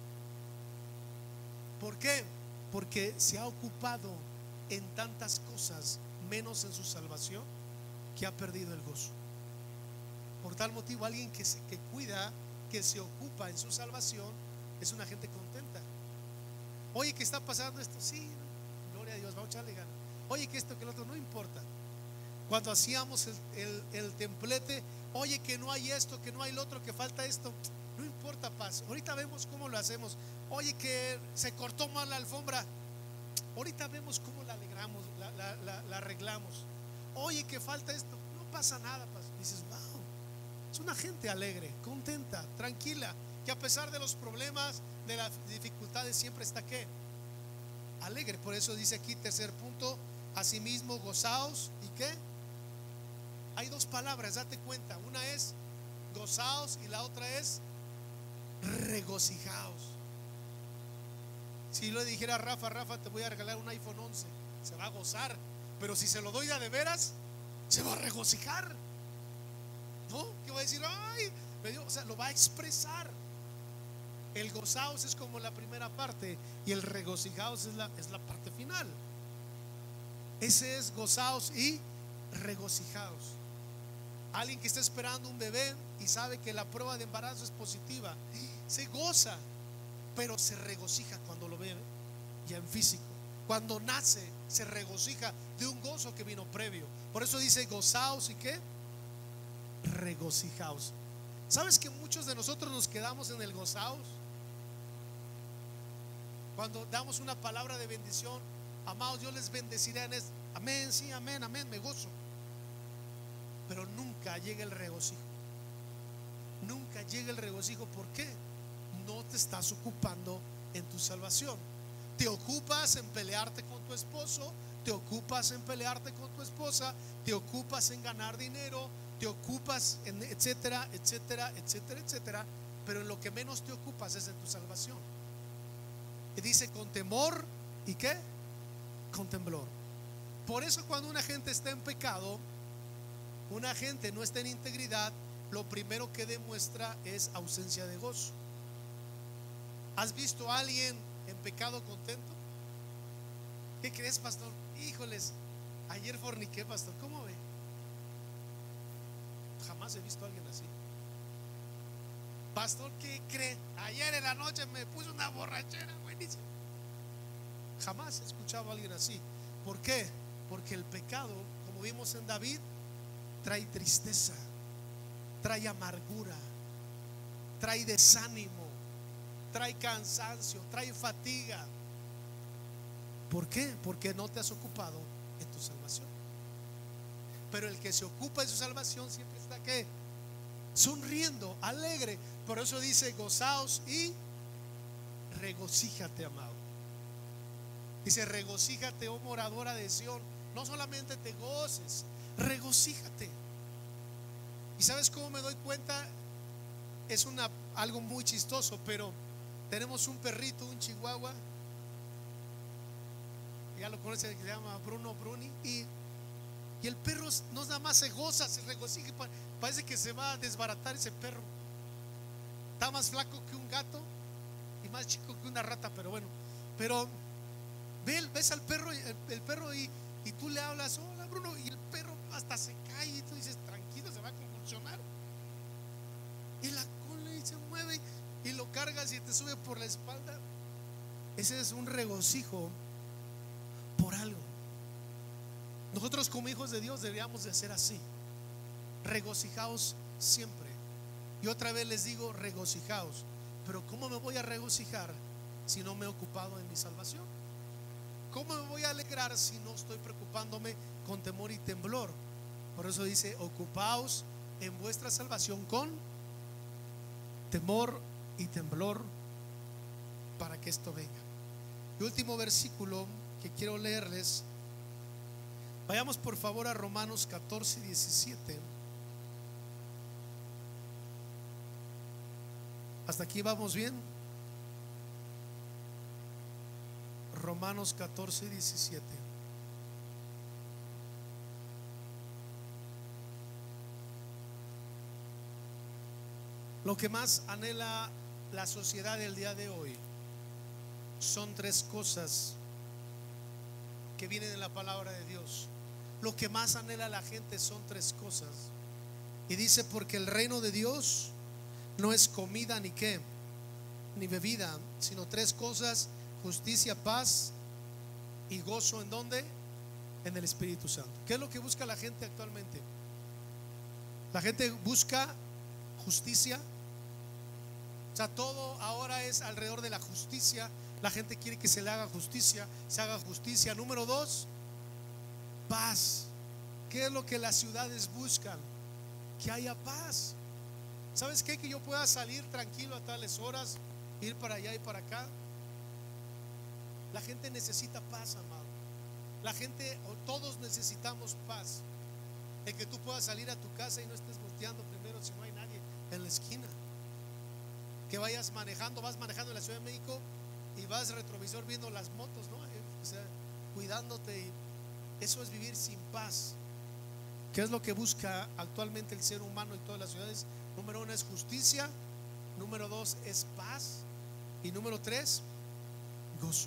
¿Por qué? Porque se ha ocupado en tantas cosas menos en su salvación, que ha perdido el gozo. Por tal motivo, alguien que, se, que cuida, que se ocupa en su salvación, es una gente contenta. Oye, ¿qué está pasando esto? Sí, gloria a Dios, vamos a echarle ganas. Oye, que esto, que el otro, no importa. Cuando hacíamos el, el, el templete, oye, que no hay esto, que no hay lo otro, que falta esto, no importa, paz. Ahorita vemos cómo lo hacemos. Oye, que se cortó mal la alfombra, ahorita vemos cómo la alegramos, la, la, la, la arreglamos. Oye, que falta esto, no pasa nada, paz. Dices, wow, es una gente alegre, contenta, tranquila, que a pesar de los problemas, de las dificultades, siempre está ¿qué? Alegre. Por eso dice aquí, tercer punto, asimismo gozaos. ¿Y qué? Hay dos palabras, date cuenta. Una es gozaos y la otra es regocijaos. Si le dijera a Rafa, Rafa, te voy a regalar un iPhone once, se va a gozar. Pero si se lo doy a de veras, se va a regocijar, ¿no? Que va a decir, ay, me dio, o sea, lo va a expresar. El gozaos es como la primera parte y el regocijaos es la, es la parte final. Ese es gozaos y regocijaos. Alguien que está esperando un bebé y sabe que la prueba de embarazo es positiva, se goza, pero se regocija cuando lo ve ya en físico. Cuando nace, se regocija de un gozo que vino previo. Por eso dice gozaos y qué, regocijaos. ¿Sabes que muchos de nosotros nos quedamos en el gozaos? Cuando damos una palabra de bendición, amados, yo les bendeciré en esto. Amén, sí, amén, amén, me gozo. Pero nunca llega el regocijo. Nunca llega el regocijo. ¿Por qué? No te estás ocupando en tu salvación. Te ocupas en pelearte con tu esposo, te ocupas en pelearte con tu esposa, te ocupas en ganar dinero, te ocupas en etcétera, etcétera, etcétera, etcétera. Pero en lo que menos te ocupas es en tu salvación. Y dice con temor y qué, con temblor. Por eso cuando una gente está en pecado, una gente no está en integridad, lo primero que demuestra es ausencia de gozo. ¿Has visto a alguien en pecado contento? ¿Qué crees, pastor? Híjoles, ayer forniqué, pastor. ¿Cómo ve? Jamás he visto a alguien así. Pastor, ¿qué cree? Ayer en la noche me puse una borrachera buenísima. Jamás he escuchado a alguien así. ¿Por qué? Porque el pecado, como vimos en David, trae tristeza, trae amargura, trae desánimo, trae cansancio, trae fatiga. ¿Por qué? Porque no te has ocupado en tu salvación. Pero el que se ocupa de su salvación siempre está ¿qué? Sonriendo, alegre. Por eso dice gozaos y regocíjate, amado. Dice regocíjate, oh moradora de Sión. No solamente te goces, regocíjate. ¿Y sabes cómo me doy cuenta? Es una, algo muy chistoso, pero tenemos un perrito, un chihuahua, ya lo conoce, que se llama Bruno Bruni, y, y el perro no nada más se goza, se regocija. Parece que se va a desbaratar ese perro. Está más flaco que un gato y más chico que una rata, pero bueno. Pero ves al perro, el, el perro y, y tú le hablas, hola Bruno, y el perro hasta se cae y tú dices, tranquilo, se va a convulsionar. Y la cola y se mueve y lo cargas y te sube por la espalda. Ese es un regocijo por algo. Nosotros como hijos de Dios deberíamos de ser así. Regocijaos siempre. Y otra vez les digo, regocijaos. Pero ¿cómo me voy a regocijar si no me he ocupado en mi salvación? ¿Cómo me voy a alegrar si no estoy preocupándome con temor y temblor? Por eso dice, ocupaos en vuestra salvación con temor y temblor, para que esto venga. El último versículo que quiero leerles, vayamos por favor a Romanos catorce, diecisiete. ¿Hasta aquí vamos bien? Romanos catorce, diecisiete. Lo que más anhela la sociedad del día de hoy son tres cosas que vienen en la palabra de Dios. Lo que más anhela la gente son tres cosas. Y dice: porque el reino de Dios no es comida ni qué, ni bebida, sino tres cosas: justicia, paz y gozo. ¿En dónde? En el Espíritu Santo. ¿Qué es lo que busca la gente actualmente? La gente busca justicia. O sea, todo ahora es alrededor de la justicia. La gente quiere que se le haga justicia, se haga justicia. Número dos, paz. ¿Qué es lo que las ciudades buscan? Que haya paz. ¿Sabes qué? Que yo pueda salir tranquilo a tales horas, ir para allá y para acá. La gente necesita paz, amado. La gente, o todos necesitamos paz. De que tú puedas salir a tu casa y no estés volteando primero si no hay nadie en la esquina. Que vayas manejando, vas manejando en la Ciudad de México y vas retrovisor viendo las motos, ¿no? O sea, cuidándote. Y eso es vivir sin paz. ¿Qué es lo que busca actualmente el ser humano en todas las ciudades? Número uno es justicia. Número dos es paz. Y número tres, gozo.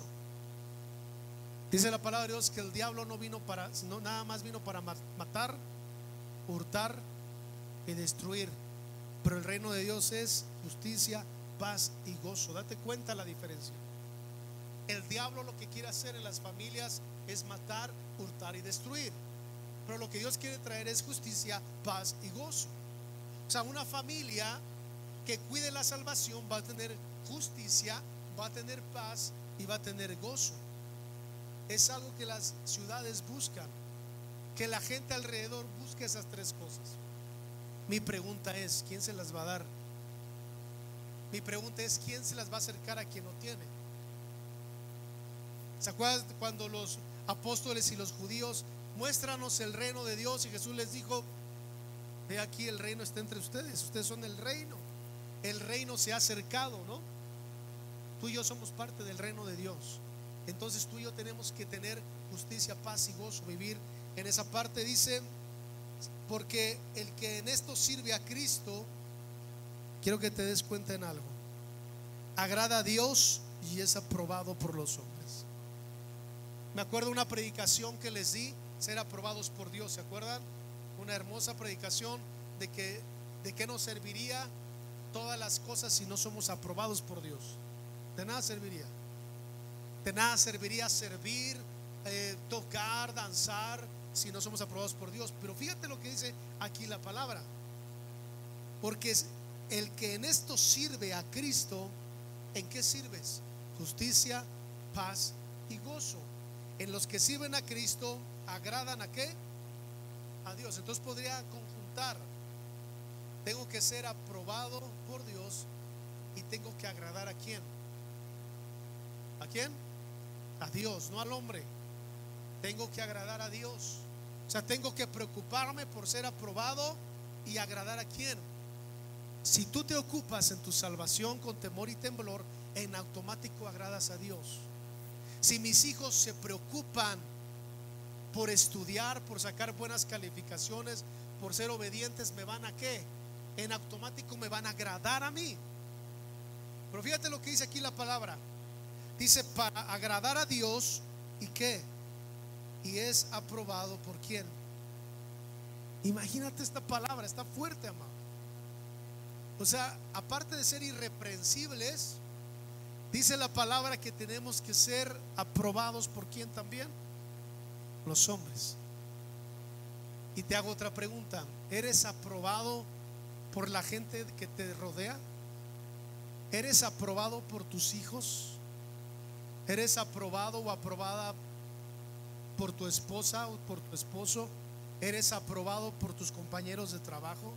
Dice la palabra de Dios que el diablo no vino para, sino nada más vino para matar, hurtar y destruir. Pero el reino de Dios es justicia, paz y gozo. Date cuenta la diferencia. El diablo lo que quiere hacer en las familias es matar, hurtar y destruir. Pero lo que Dios quiere traer es justicia, paz y gozo. O sea, una familia que cuide la salvación va a tener justicia, va a tener paz y va a tener gozo. Es algo que las ciudades buscan, que la gente alrededor busque esas tres cosas. Mi pregunta es: ¿quién se las va a dar? Mi pregunta es: ¿quién se las va a acercar a quien no tiene? ¿Se acuerdan cuando los apóstoles y los judíos: muéstranos el reino de Dios? Y Jesús les dijo: he aquí, el reino está entre ustedes, ustedes son el reino. El reino se ha acercado, ¿no? Tú y yo somos parte del reino de Dios. Entonces tú y yo tenemos que tener justicia, paz y gozo, vivir en esa parte. Dice: porque el que en esto sirve a Cristo, quiero que te des cuenta en algo, agrada a Dios y es aprobado por los hombres. Me acuerdo una predicación que les di, ser aprobados por Dios. ¿Se acuerdan? Una hermosa predicación de que de qué nos serviría todas las cosas si no somos aprobados por Dios. De nada serviría. De nada serviría servir, eh, tocar, danzar, si no somos aprobados por Dios. Pero fíjate lo que dice aquí la palabra: porque el que en esto sirve a Cristo, ¿en qué sirves? Justicia, paz y gozo. En los que sirven a Cristo, ¿agradan a qué? A Dios. Entonces podría conjuntar: tengo que ser aprobado por Dios y tengo que agradar a quién. ¿A quién? A Dios, no al hombre. Tengo que agradar a Dios. O sea, tengo que preocuparme por ser aprobado y agradar a quién. Si tú te ocupas en tu salvación con temor y temblor, en automático agradas a Dios. Si mis hijos se preocupan por estudiar, por sacar buenas calificaciones, por ser obedientes, ¿me van a qué? En automático me van a agradar a mí. Pero fíjate lo que dice aquí la palabra. Dice: para agradar a Dios, ¿y qué? Y es aprobado por quién. Imagínate esta palabra, está fuerte, amado. O sea, aparte de ser irreprensibles, dice la palabra que tenemos que ser aprobados por quién también. Los hombres. Y te hago otra pregunta: ¿eres aprobado por la gente que te rodea? ¿Eres aprobado por tus hijos? ¿Eres aprobado o aprobada por tu esposa o por tu esposo? ¿Eres aprobado por tus compañeros de trabajo?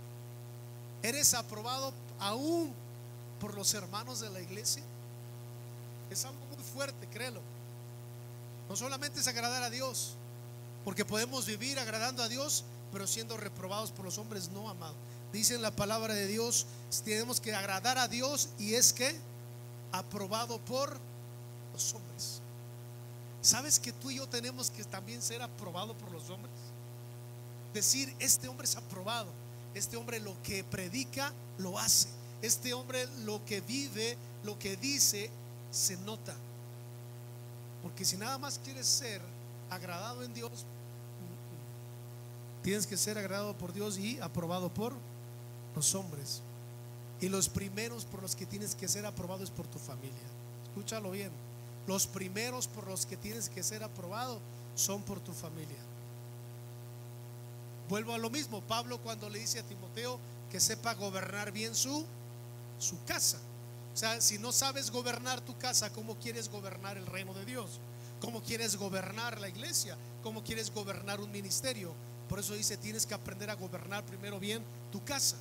¿Eres aprobado aún por los hermanos de la iglesia? Es algo muy fuerte, créelo. No solamente es agradar a Dios, porque podemos vivir agradando a Dios, pero siendo reprobados por los hombres, no, amado. Dice en la palabra de Dios tenemos que agradar a Dios, y es que aprobado por los hombres. ¿Sabes que tú y yo tenemos que también ser aprobados por los hombres? Decir, este hombre es aprobado, este hombre lo que predica lo hace, este hombre lo que vive, lo que dice, se nota. Porque si nada más quieres ser agradado en Dios, tienes que ser agradado por Dios y aprobado por los hombres. Y los primeros por los que tienes que ser aprobado es por tu familia. Escúchalo bien. Los primeros por los que tienes que ser aprobado son por tu familia. Vuelvo a lo mismo. Pablo, cuando le dice a Timoteo que sepa gobernar bien su, su casa. O sea, si no sabes gobernar tu casa, ¿cómo quieres gobernar el reino de Dios? ¿Cómo quieres gobernar la iglesia? ¿Cómo quieres gobernar un ministerio? Por eso dice, tienes que aprender a gobernar primero bien tu casa.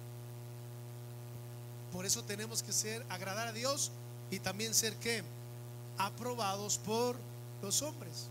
Por eso tenemos que ser, agradar a Dios, y también ser, ¿qué? Aprobados por los hombres.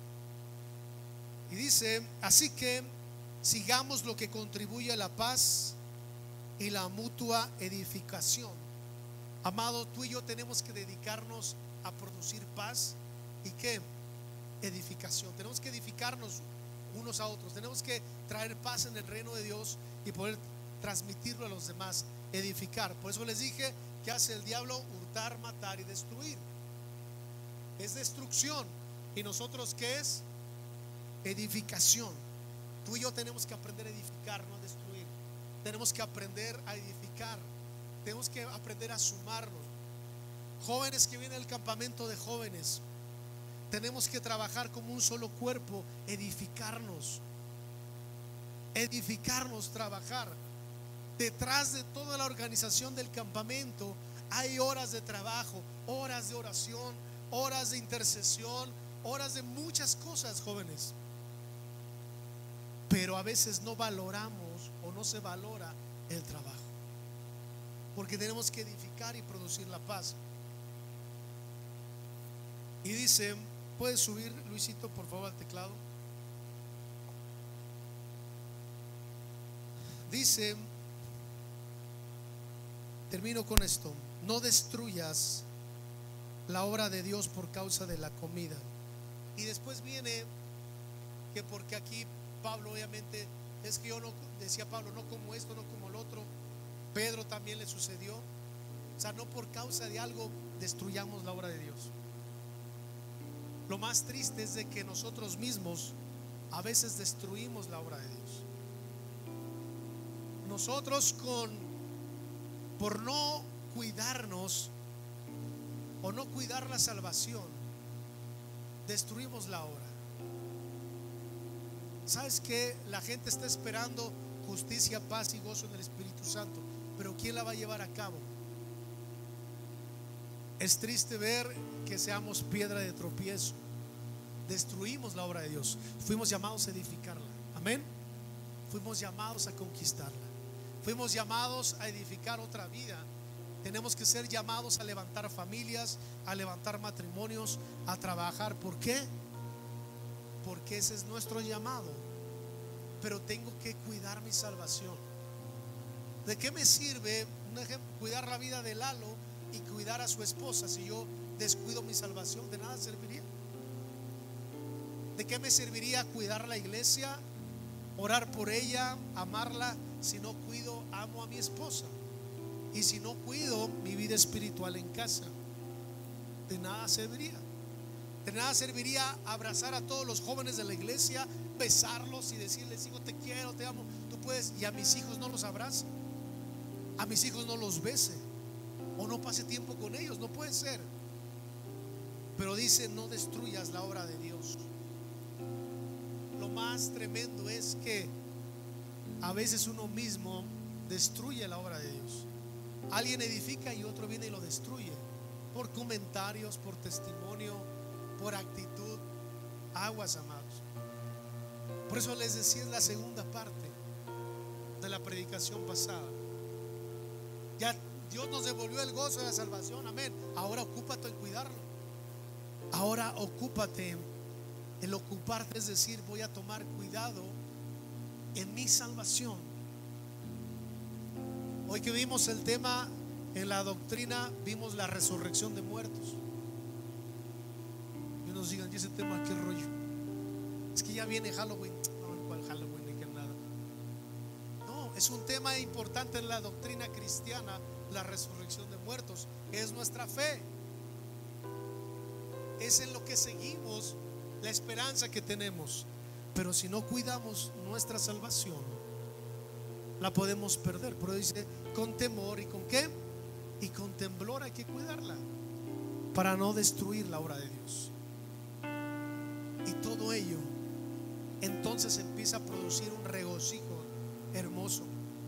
Y dice, así que sigamos lo que contribuye a la paz y la mutua edificación. Amado, tú y yo tenemos que dedicarnos a producir paz y ¿qué? Edificación. Tenemos que edificarnos unos a otros. Tenemos que traer paz en el reino de Dios y poder transmitirlo a los demás. Edificar. Por eso les dije, ¿qué hace el diablo? Hurtar, matar y destruir. Es destrucción. ¿Y nosotros qué es? Edificación. Tú y yo tenemos que aprender a edificar, no a destruir. Tenemos que aprender a edificar. Tenemos que aprender a sumarnos. Jóvenes que vienen al campamento de jóvenes, tenemos que trabajar como un solo cuerpo, edificarnos. Edificarnos, trabajar. Detrás de toda la organización del campamento hay horas de trabajo, horas de oración, horas de intercesión, horas de muchas cosas, jóvenes. Pero a veces no valoramos o no se valora el trabajo, porque tenemos que edificar y producir la paz. Y dice, ¿puedes subir, Luisito, por favor, al teclado? Dice, termino con esto: no destruyas la obra de Dios por causa de la comida. Y después viene que porque aquí Pablo, obviamente, es que yo no, decía Pablo, no como esto, no como el otro. Pedro también le sucedió. O sea, no por causa de algo destruyamos la obra de Dios. Lo más triste es de que nosotros mismos a veces destruimos la obra de Dios. Nosotros con por no cuidarnos o no cuidar la salvación, destruimos la obra. ¿Sabes qué? La gente está esperando justicia, paz y gozo en el Espíritu Santo, pero ¿quién la va a llevar a cabo? Es triste ver que seamos piedra de tropiezo. Destruimos la obra de Dios. Fuimos llamados a edificarla. Amén. Fuimos llamados a conquistarla. Fuimos llamados a edificar otra vida. Tenemos que ser llamados a levantar familias, a levantar matrimonios, a trabajar. ¿Por qué? Porque ese es nuestro llamado. Pero tengo que cuidar mi salvación. ¿De qué me sirve, un ejemplo, cuidar la vida de Lalo y cuidar a su esposa si yo descuido mi salvación? De nada serviría. ¿De qué me serviría cuidar la iglesia, orar por ella, amarla, si no cuido, amo a mi esposa? Y si no cuido mi vida espiritual en casa, de nada serviría. De nada serviría abrazar a todos los jóvenes de la iglesia, besarlos y decirles, hijo, te quiero, te amo. Tú puedes, y a mis hijos no los abrace, a mis hijos no los bese, o no pase tiempo con ellos. No puede ser. Pero dice, no destruyas la obra de Dios. Lo más tremendo es que a veces uno mismo destruye la obra de Dios. Alguien edifica y otro viene y lo destruye, por comentarios, por testimonio, por actitud. Aguas, amados. Por eso les decía en la segunda parte de la predicación pasada, ya Dios nos devolvió el gozo de la salvación, amén. Ahora ocúpate en cuidarlo. Ahora ocúpate. El ocuparte es decir, voy a tomar cuidado en mi salvación. Hoy que vimos el tema en la doctrina, vimos la resurrección de muertos. Y nos digan, ¿y ese tema qué rollo? Es que ya viene Halloween. No, ¿cuál Halloween? Ni que nada. No, es un tema importante en la doctrina cristiana, la resurrección de muertos. Es nuestra fe. Es en lo que seguimos, la esperanza que tenemos. Pero si no cuidamos nuestra salvación, la podemos perder. Pero dice, con temor y con qué, y con temblor hay que cuidarla, para no destruir la obra de Dios. Y todo ello entonces empieza a producir un regocijo hermoso.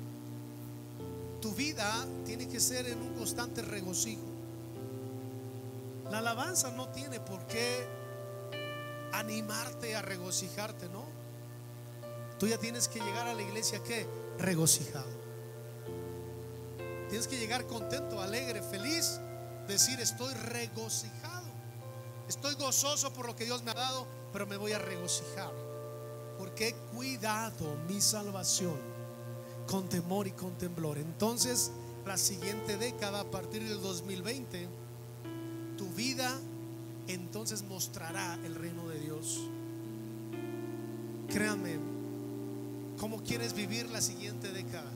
Tu vida tiene que ser en un constante regocijo. La alabanza no tiene por qué animarte a regocijarte, ¿no? Tú ya tienes que llegar a la iglesia, ¿qué? Regocijado. Tienes que llegar contento, alegre, feliz, decir, estoy regocijado, estoy gozoso por lo que Dios me ha dado, pero me voy a regocijar porque he cuidado mi salvación con temor y con temblor. Entonces, la siguiente década, a partir del dos mil veinte, tu vida entonces mostrará el reino de Dios. Créanme, ¿cómo quieres vivir la siguiente década?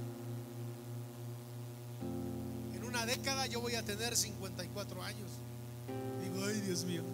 En una década yo voy a tener cincuenta y cuatro años. Digo, ay, Dios mío.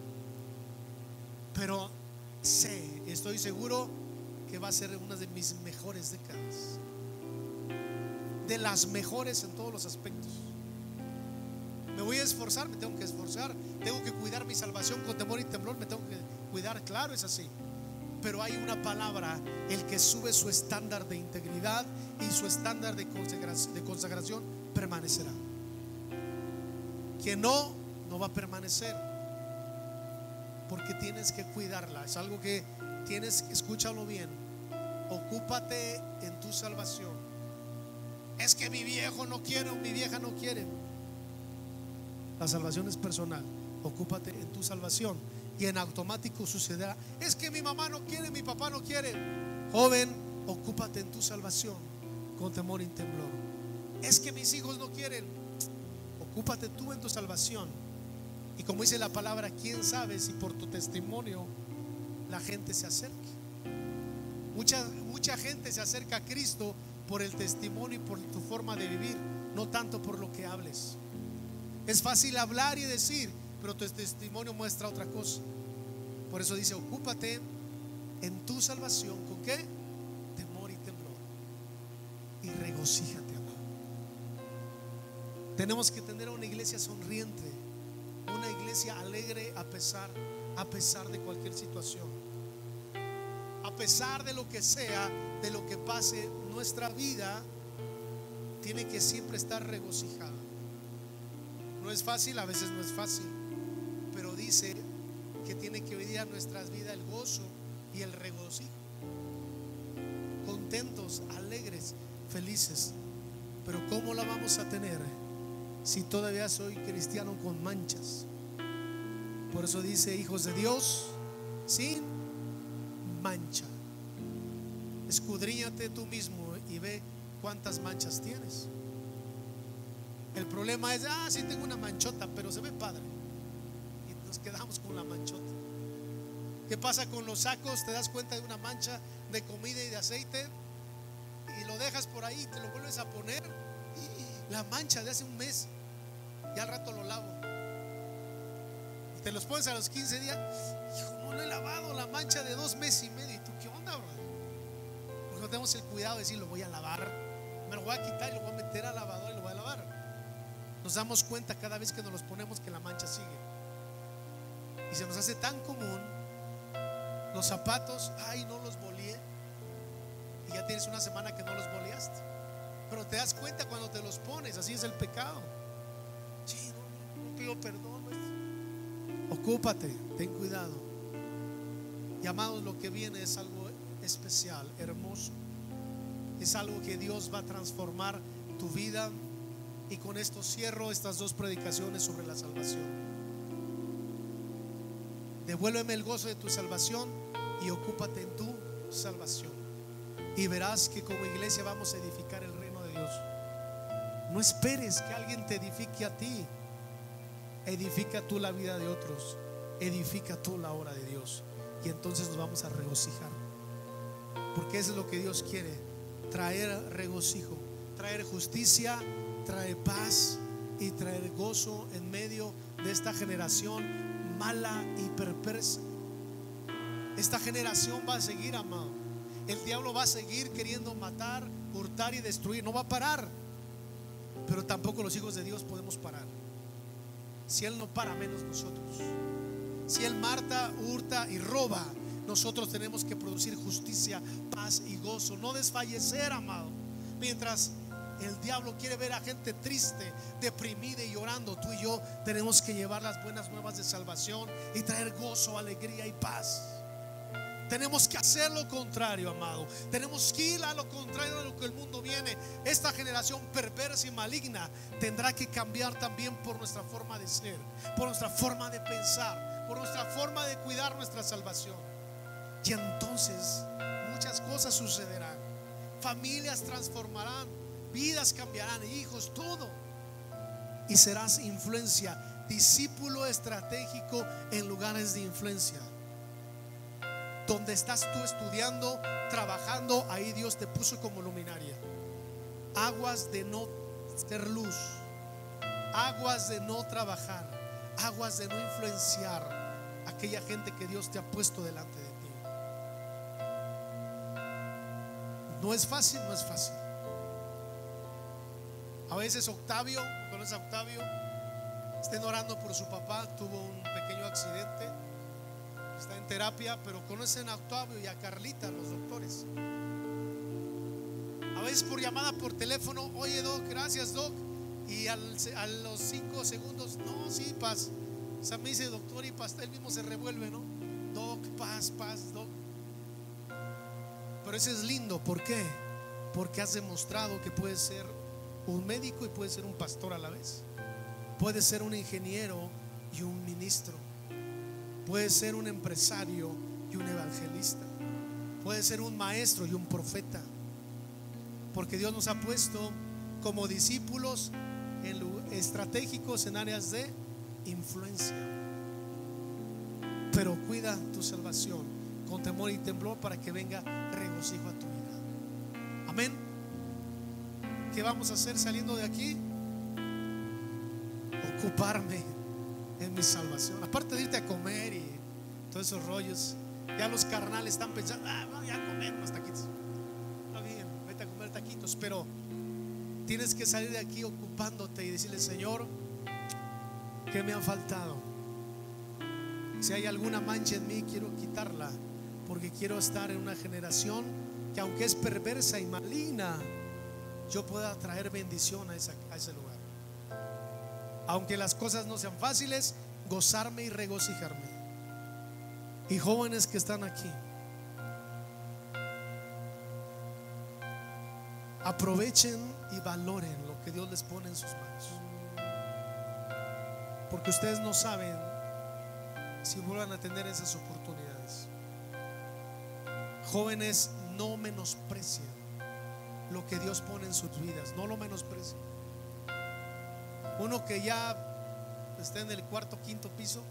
Pero sé, estoy seguro que va a ser una de mis mejores décadas, de las mejores en todos los aspectos. Me voy a esforzar, me tengo que esforzar, tengo que cuidar mi salvación con temor y temblor, me tengo que cuidar, claro, es así. Pero hay una palabra: el que sube su estándar de integridad y su estándar de consagración, de consagración permanecerá. Quien no, no va a permanecer, porque tienes que cuidarla. Es algo que tienes, escúchalo bien, ocúpate en tu salvación. Es que mi viejo no quiere o mi vieja no quiere. La salvación es personal. Ocúpate en tu salvación y en automático sucederá. Es que mi mamá no quiere, mi papá no quiere. Joven, ocúpate en tu salvación con temor y temblor. Es que mis hijos no quieren. Ocúpate tú en tu salvación. Y como dice la palabra, quién sabe si por tu testimonio la gente se acerque. Mucha, mucha gente se acerca a Cristo por el testimonio y por tu forma de vivir, no tanto por lo que hables. Es fácil hablar y decir, pero tu testimonio muestra otra cosa. Por eso dice, ocúpate en tu salvación con qué, temor y temblor, y regocíjate, amado. Tenemos que tener una iglesia sonriente, una iglesia alegre a pesar, a pesar de cualquier situación, a pesar de lo que sea, de lo que pase. Nuestra vida tiene que siempre estar regocijada. No es fácil, a veces no es fácil, pero dice que tiene que venir a nuestras vidas el gozo y el regocijo. Contentos, alegres, felices. Pero ¿cómo la vamos a tener si todavía soy cristiano con manchas? Por eso dice, hijos de Dios sin mancha. Escudriñate tú mismo y ve cuántas manchas tienes. El problema es, ah, sí tengo una manchota, pero se ve padre, y nos quedamos con la manchota. ¿Qué pasa con los sacos? Te das cuenta de una mancha de comida y de aceite y lo dejas por ahí, te lo vuelves a poner, y la mancha de hace un mes, y al rato lo lavo. Y te los pones a los quince días, hijo, no lo he lavado, la mancha de dos meses y medio. ¿Y tú qué onda, bro? Porque no tenemos el cuidado de decir, lo voy a lavar, me lo voy a quitar y lo voy a meter al lavador y lo voy a lavar. Nos damos cuenta cada vez que nos los ponemos que la mancha sigue, y se nos hace tan común. Los zapatos, ay, no los boleé, y ya tienes una semana que no los boleaste, pero te das cuenta cuando te los pones. Así es el pecado. Sí, no, no pido perdón, pues. Ocúpate, ten cuidado. Y amados, lo que viene es algo especial, hermoso. Es algo que Dios va a transformar tu vida. Y con esto cierro estas dos predicaciones sobre la salvación. Devuélveme el gozo de tu salvación y ocúpate en tu salvación. Y verás que como iglesia vamos a edificar el reino de Dios. No esperes que alguien te edifique a ti. Edifica tú la vida de otros. Edifica tú la obra de Dios. Y entonces nos vamos a regocijar. Porque eso es lo que Dios quiere. Traer regocijo, traer justicia, traer paz y traer gozo en medio de esta generación mala y perversa. Esta generación va a seguir, amado. El diablo va a seguir queriendo matar, hurtar y destruir. No va a parar. Pero tampoco los hijos de Dios podemos parar. Si Él no para, menos nosotros. Si Él mata, hurta y roba, nosotros tenemos que producir justicia, paz y gozo. No desfallecer, amado. Mientras el diablo quiere ver a gente triste, deprimida y llorando, tú y yo tenemos que llevar las buenas nuevas de salvación y traer gozo, alegría y paz. Tenemos que hacer lo contrario, amado. Tenemos que ir a lo contrario de lo que el mundo viene. Esta generación perversa y maligna tendrá que cambiar también por nuestra forma de ser, por nuestra forma de pensar, por nuestra forma de cuidar nuestra salvación. Y entonces muchas cosas sucederán. Familias transformarán, vidas cambiarán, hijos, todo. Y serás influencia, discípulo estratégico en lugares de influencia. Donde estás tú estudiando, trabajando, ahí Dios te puso como luminaria. Aguas de no ser luz, aguas de no trabajar, aguas de no influenciar a aquella gente que Dios te ha puesto delante de ti. No es fácil, no es fácil. A veces Octavio, ¿conoces a Octavio? Estén orando por su papá, tuvo un pequeño accidente. Está en terapia, pero conocen a Octavio y a Carlita, los doctores. A veces por llamada por teléfono, oye doc, gracias doc. Y al, a los cinco segundos, no, sí, paz. O sea, me dice doctor y paz, él mismo se revuelve, ¿no? Doc, paz, paz, doc. Pero eso es lindo, ¿por qué? Porque has demostrado que puedes ser un médico y puedes ser un pastor a la vez. Puedes ser un ingeniero y un ministro. Puede ser un empresario y un evangelista. Puede ser un maestro y un profeta. Porque Dios nos ha puesto como discípulos en estratégicos en áreas de influencia. Pero cuida tu salvación con temor y temblor para que venga regocijo a tu vida. Amén. ¿Qué vamos a hacer saliendo de aquí? Ocuparme en mi salvación. Aparte de irte a comer y todos esos rollos, ya los carnales están pensando, ah, no, ya comemos taquitos. Está bien, vete a comer taquitos, pero tienes que salir de aquí ocupándote y decirle: Señor, ¿qué me ha faltado? Si hay alguna mancha en mí, quiero quitarla, porque quiero estar en una generación que, aunque es perversa y maligna, yo pueda traer bendición a, esa, a ese lugar. Aunque las cosas no sean fáciles, gozarme y regocijarme. Y jóvenes que están aquí, aprovechen y valoren lo que Dios les pone en sus manos, porque ustedes no saben si vuelvan a tener esas oportunidades. Jóvenes, no menosprecien lo que Dios pone en sus vidas, no lo menosprecien. Uno que ya está en el cuarto, quinto piso,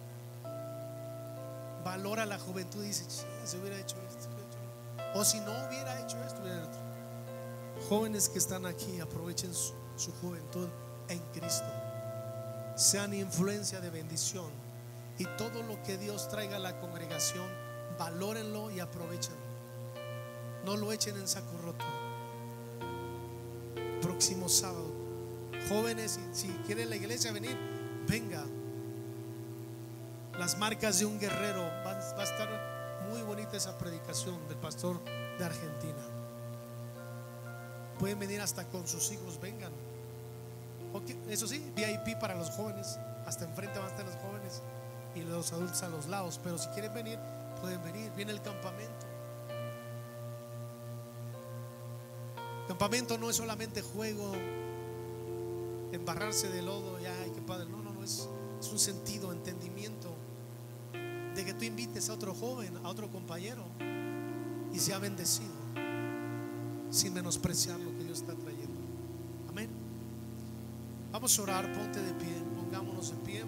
valora la juventud y dice: se hubiera hecho esto, o si no hubiera hecho esto, hubiera hecho. Jóvenes que están aquí, aprovechen su, su juventud en Cristo. Sean influencia de bendición, y todo lo que Dios traiga a la congregación, valórenlo y aprovechenlo. No lo echen en saco roto. Próximo sábado, jóvenes, si quieren la iglesia venir, venga. Las marcas de un guerrero. Va, va a estar muy bonita esa predicación del pastor de Argentina. Pueden venir hasta con sus hijos, vengan. Okay, eso sí, V I P para los jóvenes. Hasta enfrente van a estar los jóvenes y los adultos a los lados. Pero si quieren venir, pueden venir. Viene el campamento. Campamento no es solamente juego, embarrarse de lodo, ya, ay, qué padre. No, no, no, es, es un sentido, entendimiento de que tú invites a otro joven, a otro compañero, y sea bendecido sin menospreciar lo que Dios está trayendo. Amén. Vamos a orar, ponte de pie, pongámonos de pie.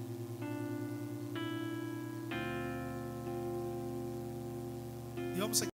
Y vamos a